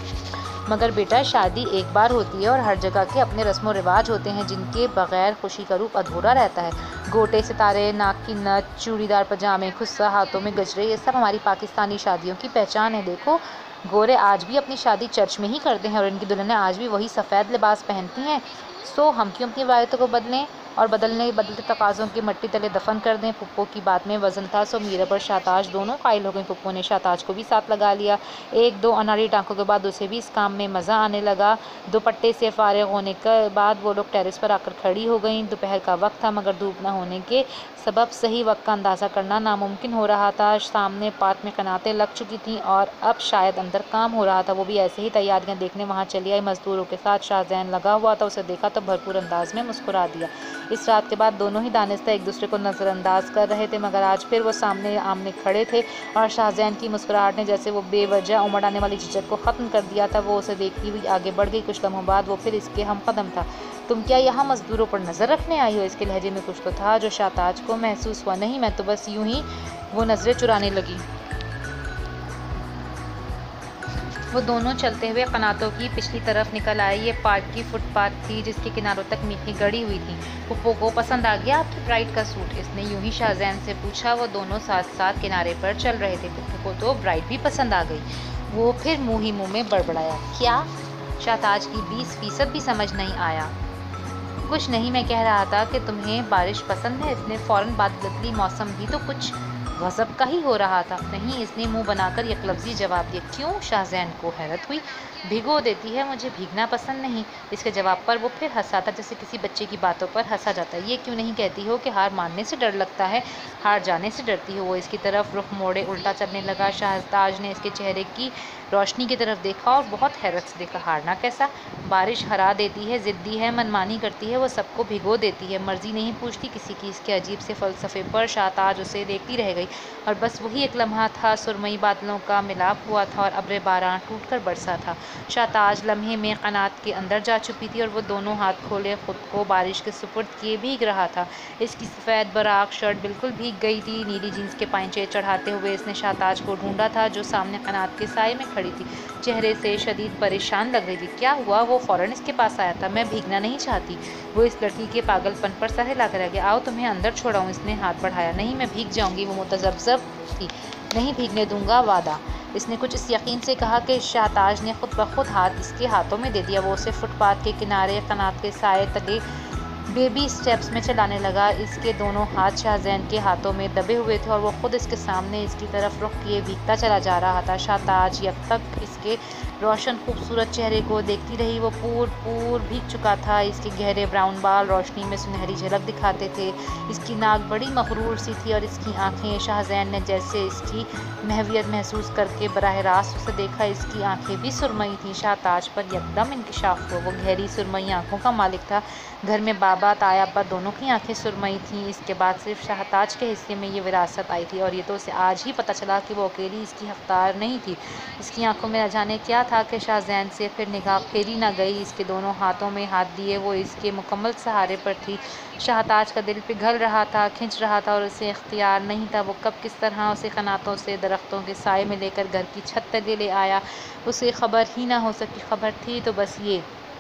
मगर बेटा, शादी एक बार होती है और हर जगह के अपने रस्म व रिवाज होते हैं जिनके बगैर खुशी का रूप अधूरा रहता है। गोटे सितारे, नाक की नथ, चूड़ीदार पजामे, खुस्सा, हाथों में गजरे, ये सब हमारी पाकिस्तानी शादियों की पहचान है। देखो, गोरे आज भी अपनी शादी चर्च में ही करते हैं और इनकी दुल्हनें आज भी वही सफ़ेद लिबास पहनती हैं। सो हम क्यों अपनी वायतों को बदलें और बदलते तकाज़ों की मट्टी तले दफन कर दें? फुप्पो की बात में वजन था। सो मीरब और शाहताज दोनों कायल हो गई। फुप्पो ने शाहताज को भी साथ लगा लिया। एक दो अनाड़ी टाँकों के बाद उसे भी इस काम में मज़ा आने लगा। दुपट्टे से फारिग होने के बाद वो लोग टेरेस पर आकर खड़ी हो गईं। दोपहर का वक्त था, मगर धूप न होने के सबब सही वक्त का अंदाज़ा करना नामुमकिन हो रहा था। सामने पार्क में कनातें लग चुकी थीं और अब शायद अंदर काम हो रहा था। वो भी ऐसे ही तैयारियां देखने वहाँ चली आई। मजदूरों के साथ शाहजैन लगा हुआ था। उसे देखा तो भरपूर अंदाज में मुस्कुरा दिया। इस रात के बाद दोनों ही दानिस्ता एक दूसरे को नज़रअंदाज कर रहे थे, मगर आज फिर वो सामने आमने खड़े थे और शाहजैन की मुस्कुराहट ने जैसे वो बेवजह उमड़ आने वाली झिझक को ख़त्म कर दिया था। वो उसे देखती हुई आगे बढ़ गई। कुछ लम्हों बाद वो फिर इसके हम कदम था। तुम क्या यहाँ मजदूरों पर नज़र रखने आई हो? इसके लहजे में कुछ तो था जो शाहताज को महसूस हुआ। नहीं, मैं तो बस यूं ही वो नज़रें चुराने लगी। वो दोनों चलते हुए कनातों की पिछली तरफ निकल आए। ये पार्क की फुटपाथ थी जिसके किनारों तक मीठी गड़ी हुई थी। पुप्पो को पसंद आ गया आपकी ब्राइड का सूट? इसने यूं ही शाहजैन से पूछा। वो दोनों साथ साथ किनारे पर चल रहे थे। पुप्पो को तो ब्राइड भी पसंद आ गई। वो फिर मुँह ही मुँह में बड़बड़ाया। क्या? शाहताज की 20% भी समझ नहीं आया। कुछ नहीं, मैं कह रहा था कि तुम्हें बारिश पसंद है। इसने फ़ौरन बात बदली। मौसम भी तो कुछ गज़ब का ही हो रहा था। नहीं, इसने मुंह बनाकर यकलफ्ज़ी जवाब दिया। क्यों? शाहजैन को हैरत हुई। भिगो देती है, मुझे भीगना पसंद नहीं। इसके जवाब पर वो फिर हंसा था, जैसे किसी बच्चे की बातों पर हंसा जाता है। ये क्यों नहीं कहती हो कि हार मानने से डर लगता है, हार जाने से डरती हो? वो इसकी तरफ रुख मोड़े उल्टा चलने लगा। शाहताज ने इसके चेहरे की रोशनी की तरफ देखा और बहुत हैरत से देखा। हारना कैसा? बारिश हरा देती है, ज़िद्दी है, मनमानी करती है, वो सबको भिगो देती है, मर्जी नहीं पूछती किसी की। इसके अजीब से फ़लसफ़े पर शाहताज उसे देखती रह गई। और बस वही एक लम्हा था। सुरमई बादलों का मिलाप हुआ था और अब्र बारां टूट कर बरसा था। शाहताज लम्हे में कनात के अंदर जा चुकी थी और वो दोनों हाथ खोले खुद को बारिश के सुपुर्द किए भीग रहा था। इसकी सफ़ेद बराक शर्ट बिल्कुल भीग गई थी। नीली जीन्स के पाइंचे चढ़ाते हुए इसने शाहताज को ढूंढा था, जो सामने कनात के साए में खड़ी थी। चेहरे से शदीद परेशान लग रही थी। क्या हुआ? वो फ़ौरन इसके पास आया था। मैं भीगना नहीं चाहती। वो इस लड़की के पागलपन पर सर हिलाकर रह गया। आओ तुम्हें अंदर छोड़ाऊँ? इसने हाथ बढ़ाया। नहीं, मैं भीग जाऊँगी। वो मुतज़ब्ज़ब थी। नहीं भीगने दूंगा, वादा। इसने कुछ इस यकीन से कहा कि शाहताज ने खुद ब खुद हाथ इसके हाथों में दे दिया। वो उसे फुटपाथ के किनारे कनात के साए तले बेबी स्टेप्स में चलाने लगा। इसके दोनों हाथ शाहजैन के हाथों में दबे हुए थे और वो खुद इसके सामने इसकी तरफ रुख किए भीगता चला जा रहा था। शाहताज यब तक इसके रोशन खूबसूरत चेहरे को देखती रही। वो पूर भीग चुका था। इसके गहरे ब्राउन बाल रोशनी में सुनहरी झलक दिखाते थे। इसकी नाक बड़ी मगरूर सी थी और इसकी आंखें, शाहजैन ने जैसे इसकी महवियत महसूस करके बराह रास्त उसे देखा, इसकी आंखें भी सुरमई थीं। शाहताज पर यकदम इंकिशाफ हुआ। वो गहरी सुरमई आंखों का मालिक था। घर में बाबा ताया अब्बा दोनों की आंखें सुरमई थीं। इसके बाद सिर्फ शाहताज के हिस्से में ये विरासत आई थी और ये तो उसे आज ही पता चला कि वो अकेली इसकी हकदार नहीं थी। इसकी आंखों में न जाने क्या था कि शाहज़ैन से फिर निगाह फेरी ना गई। इसके दोनों हाथों में हाथ दिए वो इसके मुकम्मल सहारे पर थी। शाहताज का दिल पिघल रहा था, खिंच रहा था और उसे इख्तियार नहीं था वो कब किस तरह उसे कनातों से दरख्तों के साए में लेकर घर की छत तले ले आया। उसे खबर ही ना हो सकी। खबर थी तो बस ये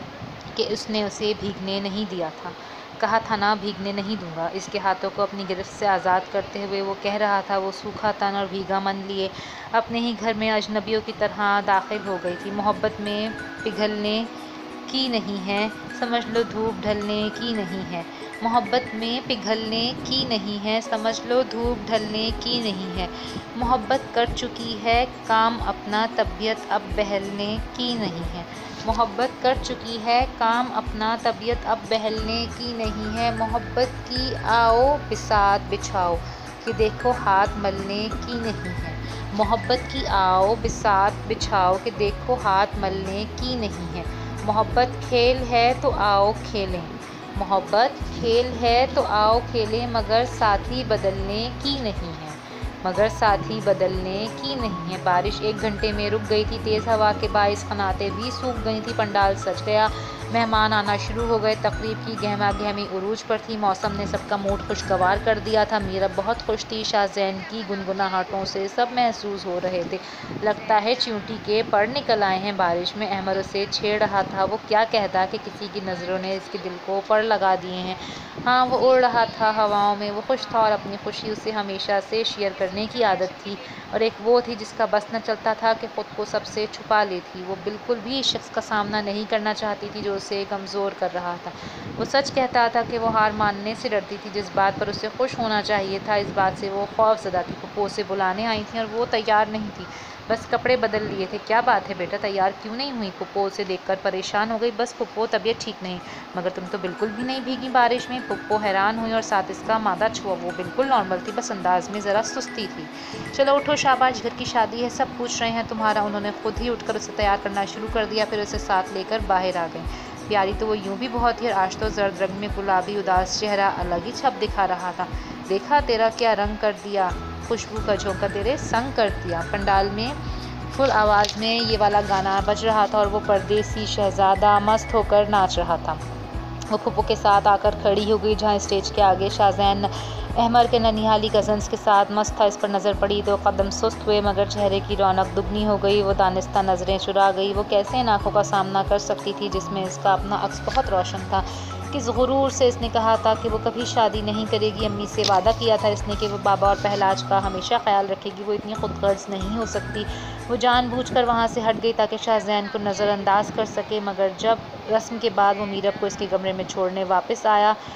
कि उसने उसे भीगने नहीं दिया था। कहा था ना, भीगने नहीं दूंगा। इसके हाथों को अपनी गिरफ्त से आज़ाद करते हुए वो कह रहा था। वो सूखा तन और भीगा मन लिए अपने ही घर में अजनबियों की तरह दाखिल हो गई थी। मोहब्बत में पिघलने की नहीं है, समझ लो धूप ढलने की नहीं है। मोहब्बत में पिघलने की नहीं है, समझ लो धूप ढलने की नहीं है। मोहब्बत कर चुकी है काम अपना, तबीयत अब बहलने की नहीं है। मोहब्बत कर चुकी है काम अपना, तबीयत अब बहलने की नहीं है। मोहब्बत की आओ बिसात बिछाओ कि देखो हाथ मलने की नहीं है। मोहब्बत की आओ बिसात बिछाओ कि देखो हाथ मलने की नहीं है। मोहब्बत खेल है तो आओ खेलें, मोहब्बत खेल है तो आओ खेलें, मगर साथी बदलने की नहीं है, मगर साथी बदलने की नहीं है। बारिश 1 घंटे में रुक गई थी। तेज़ हवा के बाइस कनातें भी सूख गई थी। पंडाल सज गया। मेहमान आना शुरू हो गए। तकरीब की गहमा गहमी उरूज पर थी। मौसम ने सबका मूड खुशगवार कर दिया था। मीरा बहुत खुश थी। शाहज़ैन की गुनगुनाहटों से सब महसूस हो रहे थे। लगता है चींटी के पर निकल आए हैं। बारिश में अहमद उसे छेड़ रहा था। वो क्या कहता कि किसी की नज़रों ने इसके दिल को पर लगा दिए हैं। हाँ, वो उड़ रहा था हवाओं में। वो खुश था और अपनी खुशी उसे हमेशा से शेयर करने की आदत थी। और एक वो थी जिसका बस न चलता था कि ख़ुद को सबसे छुपा लेती। वो बिल्कुल भी इस शख्स का सामना नहीं करना चाहती थी जो उसे कमज़ोर कर रहा था। वो सच कहता था कि वो हार मानने से डरती थी। जिस बात पर उसे खुश होना चाहिए था, इस बात से वो खौफज़दा थी। पप्पू उसे बुलाने आई थी और वो तैयार नहीं थी, बस कपड़े बदल लिए थे। क्या बात है बेटा, तैयार क्यों नहीं हुई? पुप्पो उसे देखकर परेशान हो गई। बस पुप्पो, तबीयत ठीक नहीं। मगर तुम तो बिल्कुल भी नहीं भीगी बारिश में। पुप्पो हैरान हुई और साथ इसका मादा छुआ। वो बिल्कुल नॉर्मल थी, बस अंदाज में ज़रा सुस्ती थी। चलो उठो, शाबाश, घर की शादी है, सब पूछ रहे हैं तुम्हारा। उन्होंने खुद ही उठकर उसे तैयार करना शुरू कर दिया। फिर उसे साथ लेकर बाहर आ गई। प्यारी तो वो यूं भी बहुत ही, और आज तो जर्द रंग में गुलाबी उदास चेहरा अलग ही छप दिखा रहा था। देखा तेरा क्या रंग कर दिया, खुशबू का झोंका तेरे संग कर दिया। पंडाल में फुल आवाज़ में ये वाला गाना बज रहा था और वो परदेसी शहजादा मस्त होकर नाच रहा था। वो फुप्पो के साथ आकर खड़ी हो गई जहाँ स्टेज के आगे शाहज़ैन अहमर के ननिहाली कज़न्स के साथ मस्त था। इस पर नज़र पड़ी तो कदम सुस्त हुए, मगर चेहरे की रौनक दुगनी हो गई। वो दानिस्ता नज़रें चुरा गई। वो कैसे इन आँखों का सामना कर सकती थी जिसमें इसका अपना अक्स बहुत रोशन था। किस गुरूर से इसने कहा था कि वो कभी शादी नहीं करेगी। अम्मी से वादा किया था इसने कि वो बाबा और पहलाज का हमेशा ख्याल रखेगी। वो इतनी खुदगर्ज़ नहीं हो सकती। वो जानबूझकर वहाँ से हट गई ताकि शाहज़ैन को नज़रअंदाज कर सके। मगर जब रस्म के बाद वो मीरब को इसके कमरे में छोड़ने वापस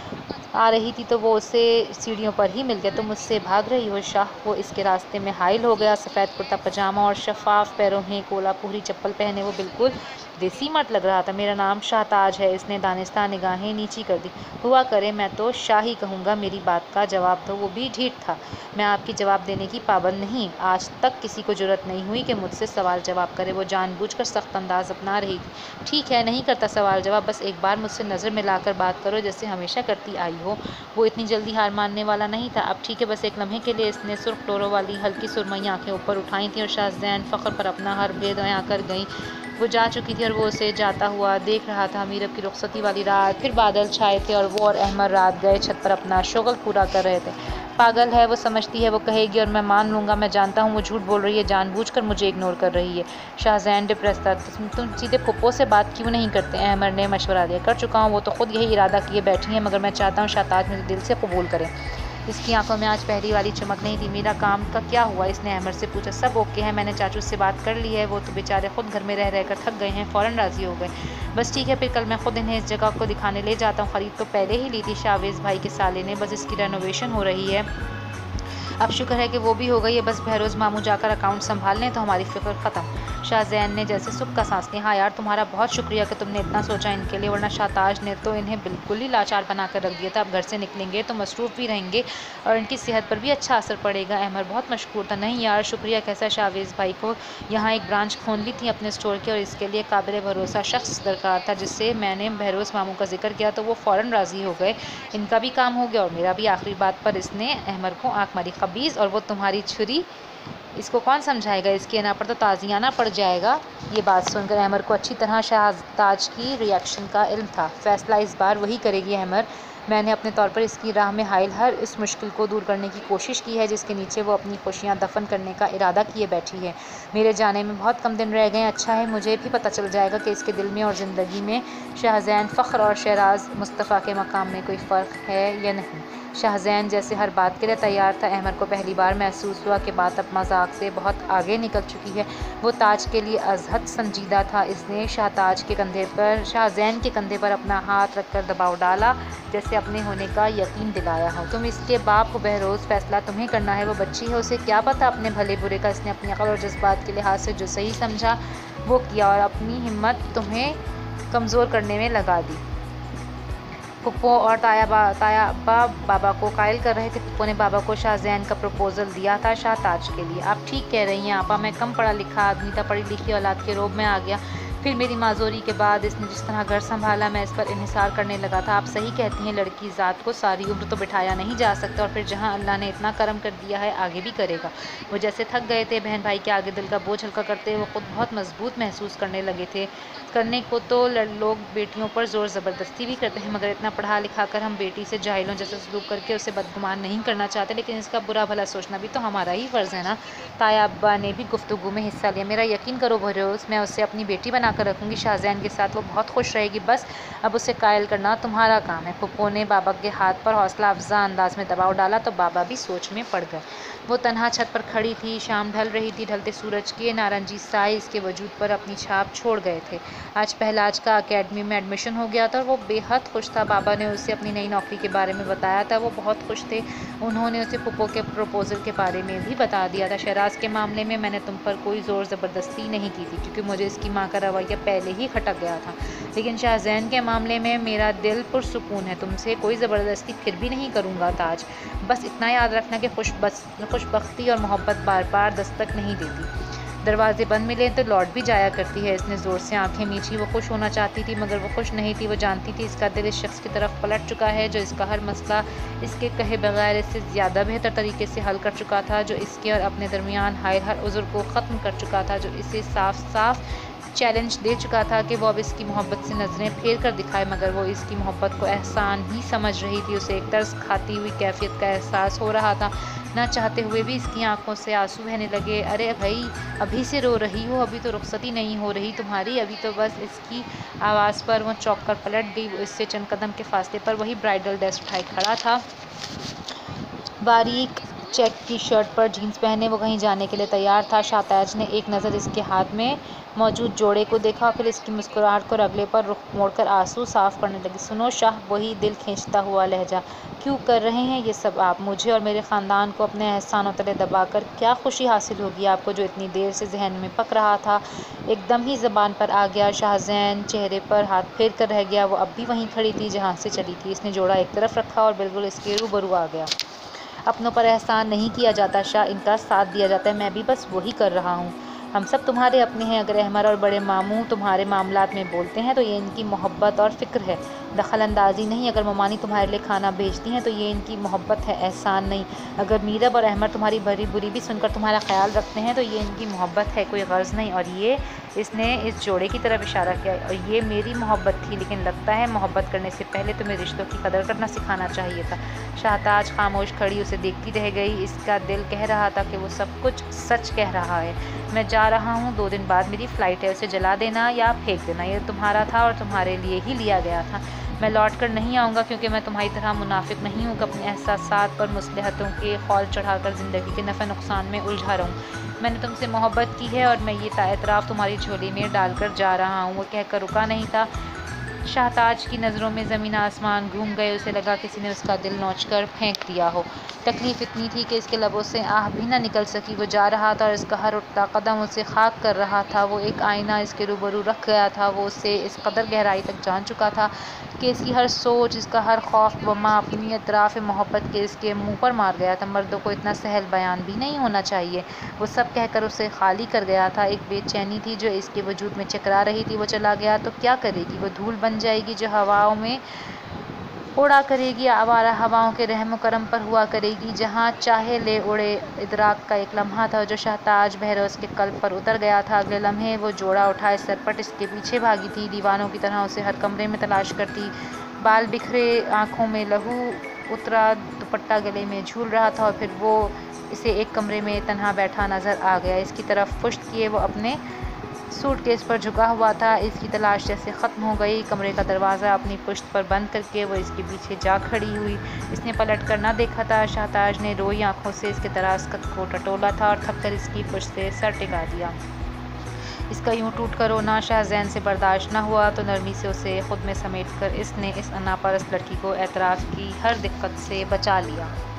आ रही थी तो वो उसे सीढ़ियों पर ही मिल गया। तुम मुझसे भाग रही हो शाह? वो इसके रास्ते में हाइल हो गया। सफ़ेद कुर्ता पजामा और शफाफ पैरों में कोलापुरी चप्पल पहने वो बिल्कुल देसी मर्द लग रहा था। मेरा नाम शाहताज है। इसने दानिस्ता निगाहें नीची कर दी। हुआ करे, मैं तो शाह ही कहूँगा। मेरी बात का जवाब दो। वो भी ढीठ था। मैं आपकी जवाब देने की पाबंद नहीं। आज तक किसी को जरूरत नहीं हुई कि मुझसे सवाल जवाब करे। वो जानबूझकर सख्त अंदाज अपना रही थी। ठीक है, नहीं करता सवाल जवाब, बस एक बार मुझसे नज़र मिलाकर बात करो जैसे हमेशा करती आई हो। वो इतनी जल्दी हार मानने वाला नहीं था। अब ठीक है, बस एक लम्हे के लिए। इसने सुर्ख डोरों वाली हल्की सुरमई आंखें ऊपर उठाई थी और शाहज़ैन फ़ख्र पर अपना हर भेद बयां कर गई। वो जा चुकी थी और वो उसे जाता हुआ देख रहा था। मीरब की रुखसती वाली रात, फिर बादल छाए थे और वो और अहमद रात गए छत पर अपना शुगल पूरा कर रहे थे। पागल है, वो समझती है, वो कहेगी और मैं मान लूँगा। मैं जानता हूँ वो झूठ बोल रही है, जानबूझकर मुझे इग्नोर कर रही है। शाहज़ैन डिप्रेस था। तुम सीधे फुप्पो से बात क्यों नहीं करते? अहमद ने मशवरा दिया। कर चुका हूँ, वो तो खुद यही इरादा किए बैठी है, मगर मैं चाहता हूँ शाहताज मुझे दिल से कबूल करें। इसकी आंखों में आज पहली वाली चमक नहीं थी। मेरा काम का क्या हुआ? इसने अहमद से पूछा। सब ओके है, मैंने चाचू से बात कर ली है। वो तो बेचारे खुद घर में रह रहकर थक गए हैं, फ़ौरन राज़ी हो गए। बस ठीक है, फिर कल मैं खुद इन्हें इस जगह को दिखाने ले जाता हूँ। ख़रीद तो पहले ही ली थी शावेज़ भाई के साले ने, बस इसकी रेनोवेशन हो रही है। अब शुक्र है कि वो भी हो गई है। बस बहरोज़ मामू जाकर अकाउंट संभाल लें तो हमारी फ़िक्र ख़त्म। शाहज़ैन ने जैसे सुख का सांस लिया। हाँ यार, तुम्हारा बहुत शुक्रिया कि तुमने इतना सोचा इनके लिए, वरना शाहताज ने तो इन्हें बिल्कुल ही लाचार बना कर रख दिया था। अब घर से निकलेंगे तो मसरूफ़ भी रहेंगे और इनकी सेहत पर भी अच्छा असर पड़ेगा। अहमद बहुत मशकूर था। नहीं यार, शुक्रिया कैसा, शाहवेज़ भाई को यहाँ एक ब्रांच खोल ली थी अपने स्टोर की और इसके लिए काबिल भरोसा शख्स दरकार था। जिससे मैंने बहरोज़ मामू का जिक्र किया तो वो फ़ौरन राज़ी हो गए। इनका भी काम हो गया और मेरा भी। आखिरी बात पर इसने अहमद को आँख मारी। ताबीज़ और वो तुम्हारी छुरी, इसको कौन समझाएगा? इसके अना पर तो ताज़ियाना पड़ जाएगा। ये बात सुनकर अहमर को अच्छी तरह शहताज की रिएक्शन का इल्म था। फ़ैसला इस बार वही करेगी अहमर। मैंने अपने तौर पर इसकी राह में हाइल हर इस मुश्किल को दूर करने की कोशिश की है जिसके नीचे वो अपनी खुशियाँ दफन करने का इरादा किए बैठी है। मेरे जाने में बहुत कम दिन रह गए। अच्छा है मुझे भी पता चल जाएगा कि इसके दिल में और ज़िंदगी में शाहज़ैन फ़ख्र और शहराज मुस्तफ़ा के मकाम में कोई फ़र्क है या नहीं। शाहज़ैन जैसे हर बात के लिए तैयार था। अहमर को पहली बार महसूस हुआ कि बात अब मजाक से बहुत आगे निकल चुकी है। वो ताज के लिए अज़हद संजीदा था। इसने शाहज़ैन के कंधे पर अपना हाथ रखकर दबाव डाला, जैसे अपने होने का यकीन दिलाया हो। तुम इसके बाप हो बहरोज़, फ़ैसला तुम्हें करना है। वो बच्ची है, उसे क्या पता अपने भले बुरे का। इसने अपनी अक़ल और जज्बात के लिहाज से जो सही समझा वो किया और अपनी हिम्मत तुम्हें कमज़ोर करने में लगा दी। पुप्पो और तायाबा बाबा को कायल कर रहे थे। पुप्पो ने बाबा को शाहज़ैन का प्रपोज़ल दिया था शाहताज के लिए। आप ठीक कह रही हैं आपा, मैं कम पढ़ा लिखा आदमी था, पढ़ी लिखी औलाद के रोब में आ गया। फिर मेरी माजूरी के बाद इसने जिस तरह घर संभाला मैं इस पर इन्हिसार करने लगा था। आप सही कहती हैं, लड़की ज़ात को सारी उम्र तो बिठाया नहीं जा सकता, और फिर जहाँ अल्लाह ने इतना करम कर दिया है आगे भी करेगा। वो जैसे थक गए थे बहन भाई के आगे दिल का बोझ हल्का करते वो खुद बहुत मजबूत महसूस करने लगे थे। करने को तो लोग बेटियों पर ज़ोर ज़बरदस्ती भी करते हैं, मगर इतना पढ़ा लिखा कर हम बेटी से जाहिलों जैसे सलूक करके उसे बदगुमान नहीं करना चाहते, लेकिन इसका बुरा भला सोचना भी तो हमारा ही फ़र्ज़ है ना। ताया अब्बा ने भी गुफ्तगू में हिस्सा लिया। मेरा यकीन करो भरोस, मैं उसे अपनी बेटी बनाकर रखूँगी। शाहज़ैन के साथ वो बहुत खुश रहेगी। बस अब उसे कायल करना तुम्हारा काम है। पुप्पो ने बाबा के हाथ पर हौसला अफजा अंदाज में दबाव डाला तो बाबा भी सोच में पड़ गए। वो तनहा छत पर खड़ी थी। शाम ढल रही थी। ढलते सूरज के नारंगी साए इसके वजूद पर अपनी छाप छोड़ गए थे। आज पहलाज का अकेडमी में एडमिशन हो गया था और वो बेहद खुश था। बाबा ने उसे अपनी नई नौकरी के बारे में बताया था। वो बहुत खुश थे। उन्होंने उसे पुप्पो के प्रपोज़ल के बारे में भी बता दिया था। शहराज के मामले में मैंने तुम पर कोई ज़ोर ज़बरदस्ती नहीं की थी, क्योंकि मुझे इसकी माँ का रवैया पहले ही खटक गया था। लेकिन शाहज़ैन के मामले में मेरा दिल पुरसुकून है। तुमसे कोई ज़बरदस्ती फिर भी नहीं करूँगा ताज। बस इतना याद रखना कि खुशबख्ती और मोहब्बत बार बार दस्तक नहीं देती। दरवाजे बंद मिले तो लौट भी जाया करती है। इसने ज़ोर से आंखें मींची। वो खुश होना चाहती थी मगर वो खुश नहीं थी। वो जानती थी इसका दिल इस शख्स की तरफ पलट चुका है जो इसका हर मसला इसके कहे बगैर इससे ज़्यादा बेहतर तरीके से हल कर चुका था, जो इसके और अपने दरमियान हायल हर उज़्र को ख़त्म कर चुका था, जो इसे साफ साफ चैलेंज दे चुका था कि वो अब इसकी मोहब्बत से नज़रें फेर कर दिखाए। मगर वो इसकी मोहब्बत को एहसान ही समझ रही थी। उसे एक तरस खाती हुई कैफियत का एहसास हो रहा था। ना चाहते हुए भी इसकी आंखों से आंसू बहने लगे। अरे भाई, अभी से रो रही हो? अभी तो रुखसती नहीं हो रही तुम्हारी। अभी तो बस इसकी आवाज़ पर वो चौंक कर पलट गई। वो इससे चंद कदम के फासले पर वही ब्राइडल ड्रेस उठाए खड़ा था। बारीक चेक की शर्ट पर जीन्स पहने वो कहीं जाने के लिए तैयार था। शाहताज ने एक नज़र इसके हाथ में मौजूद जोड़े को देखा, फिर इसकी मुस्कुराहट को अगले पर रुख मोड़कर आंसू साफ करने लगी। सुनो शाह, वही दिल खींचता हुआ लहजा, क्यों कर रहे हैं ये सब आप? मुझे और मेरे ख़ानदान को अपने एहसानों तले दबाकर क्या खुशी हासिल होगी आपको? जो इतनी देर से जहन में पक रहा था एकदम ही ज़बान पर आ गया। शाहज़ैन चेहरे पर हाथ फेर कर रह गया। वो अब भी वहीं खड़ी थी जहाँ से चली थी। इसने जोड़ा एक तरफ रखा और बिल्कुल इसके रूबरू आ गया। अपनों पर एहसान नहीं किया जाता शाह, इनका साथ दिया जाता है। मैं भी बस वही कर रहा हूँ। हम सब तुम्हारे अपने हैं। अगर अहमर और बड़े मामू तुम्हारे मामलात में बोलते हैं तो ये इनकी मोहब्बत और फ़िक्र है, दखल अंदाजी नहीं। अगर ममानी तुम्हारे लिए खाना भेजती हैं तो ये इनकी मोहब्बत है, एहसान नहीं। अगर मीरब और अहमर तुम्हारी भरी बुरी भी सुनकर तुम्हारा ख्याल रखते हैं तो ये इनकी मोहब्बत है, कोई गर्ज़ नहीं। और ये इसने इस जोड़े की तरफ इशारा किया। और ये मेरी मोहब्बत थी, लेकिन लगता है मोहब्बत करने से पहले तुम्हें रिश्तों की कदर करना सिखाना चाहिए था। शाहताज खामोश खड़ी उसे देखती रह गई। इसका दिल कह रहा था कि वो सब कुछ सच कह रहा है। मैं जा रहा हूँ, 2 दिन बाद मेरी फ़्लाइट है। उसे जला देना या फेंक देना, ये तुम्हारा था और तुम्हारे लिए ही लिया गया था। मैं लौट कर नहीं आऊँगा, क्योंकि मैं तुम्हारी तरह मुनाफिक नहीं हूँ कि अपने एहसासात पर मुसलहतों के खौल चढ़ाकर ज़िंदगी के नफ़े नुकसान में उलझा रहूँ। मैंने तुमसे मोहब्बत की है और मैं ये एतराफ़ तुम्हारी झोली में डालकर जा रहा हूँ। वो कहकर रुका नहीं था। शाहताज की नज़रों में ज़मीन आसमान घूम गए। उसे लगा किसी ने उसका दिल नोच कर फेंक दिया हो। तकलीफ़ इतनी थी कि इसके लबों से आह भी न निकल सकी। वो जा रहा था और इसका हर उठता कदम उसे खाक कर रहा था। वो एक आईना इसके रूबरू रख गया था। वो उसे इस कदर गहराई तक जान चुका था कि इसकी हर सोच, इसका हर खौफ वमा अपनी एतराफ़ मोहब्बत के इसके मुँह पर मार गया था। मर्दों को इतना सहल बयान भी नहीं होना चाहिए। वो सब कहकर उसे खाली कर गया था। एक बेचैनी थी जो इसके वजूद में चकरा रही थी। वो चला गया तो क्या करेगी? वो धूल बन जाएगी जो हवाओं में उड़ा करेगी, आवारा हवाओं के रहम करम पर हुआ करेगी, जहाँ चाहे ले उड़े। इदराक का एक लम्हा था जो शहताज बहरोज के कल्ब पर उतर गया था। अगले लम्हे वो जोड़ा उठाए सरपट इसके पीछे भागी थी, दीवानों की तरह उसे हर कमरे में तलाश करती। बाल बिखरे, आंखों में लहू उतरा, दुपट्टा गले में झूल रहा था और फिर वो इसे एक कमरे में तन्हा बैठा नजर आ गया। इसकी तरफ पुश्त किए वो अपने सूटकेस पर झुका हुआ था। इसकी तलाश जैसे ख़त्म हो गई। कमरे का दरवाज़ा अपनी पुश्त पर बंद करके वो इसके पीछे जा खड़ी हुई। इसने पलट कर ना देखा था। शहताज ने रोई आंखों से इसके दराज कद को टटोला था और थक कर इसकी पुश्त से सर टिका दिया। इसका यूं टूट कर रोना शाहजैन से बर्दाश्त न हुआ तो नरमी से उसे खुद में समेट कर इसने इस अनापरस्त लड़की को एतराफ़ की हर दिक्कत से बचा लिया।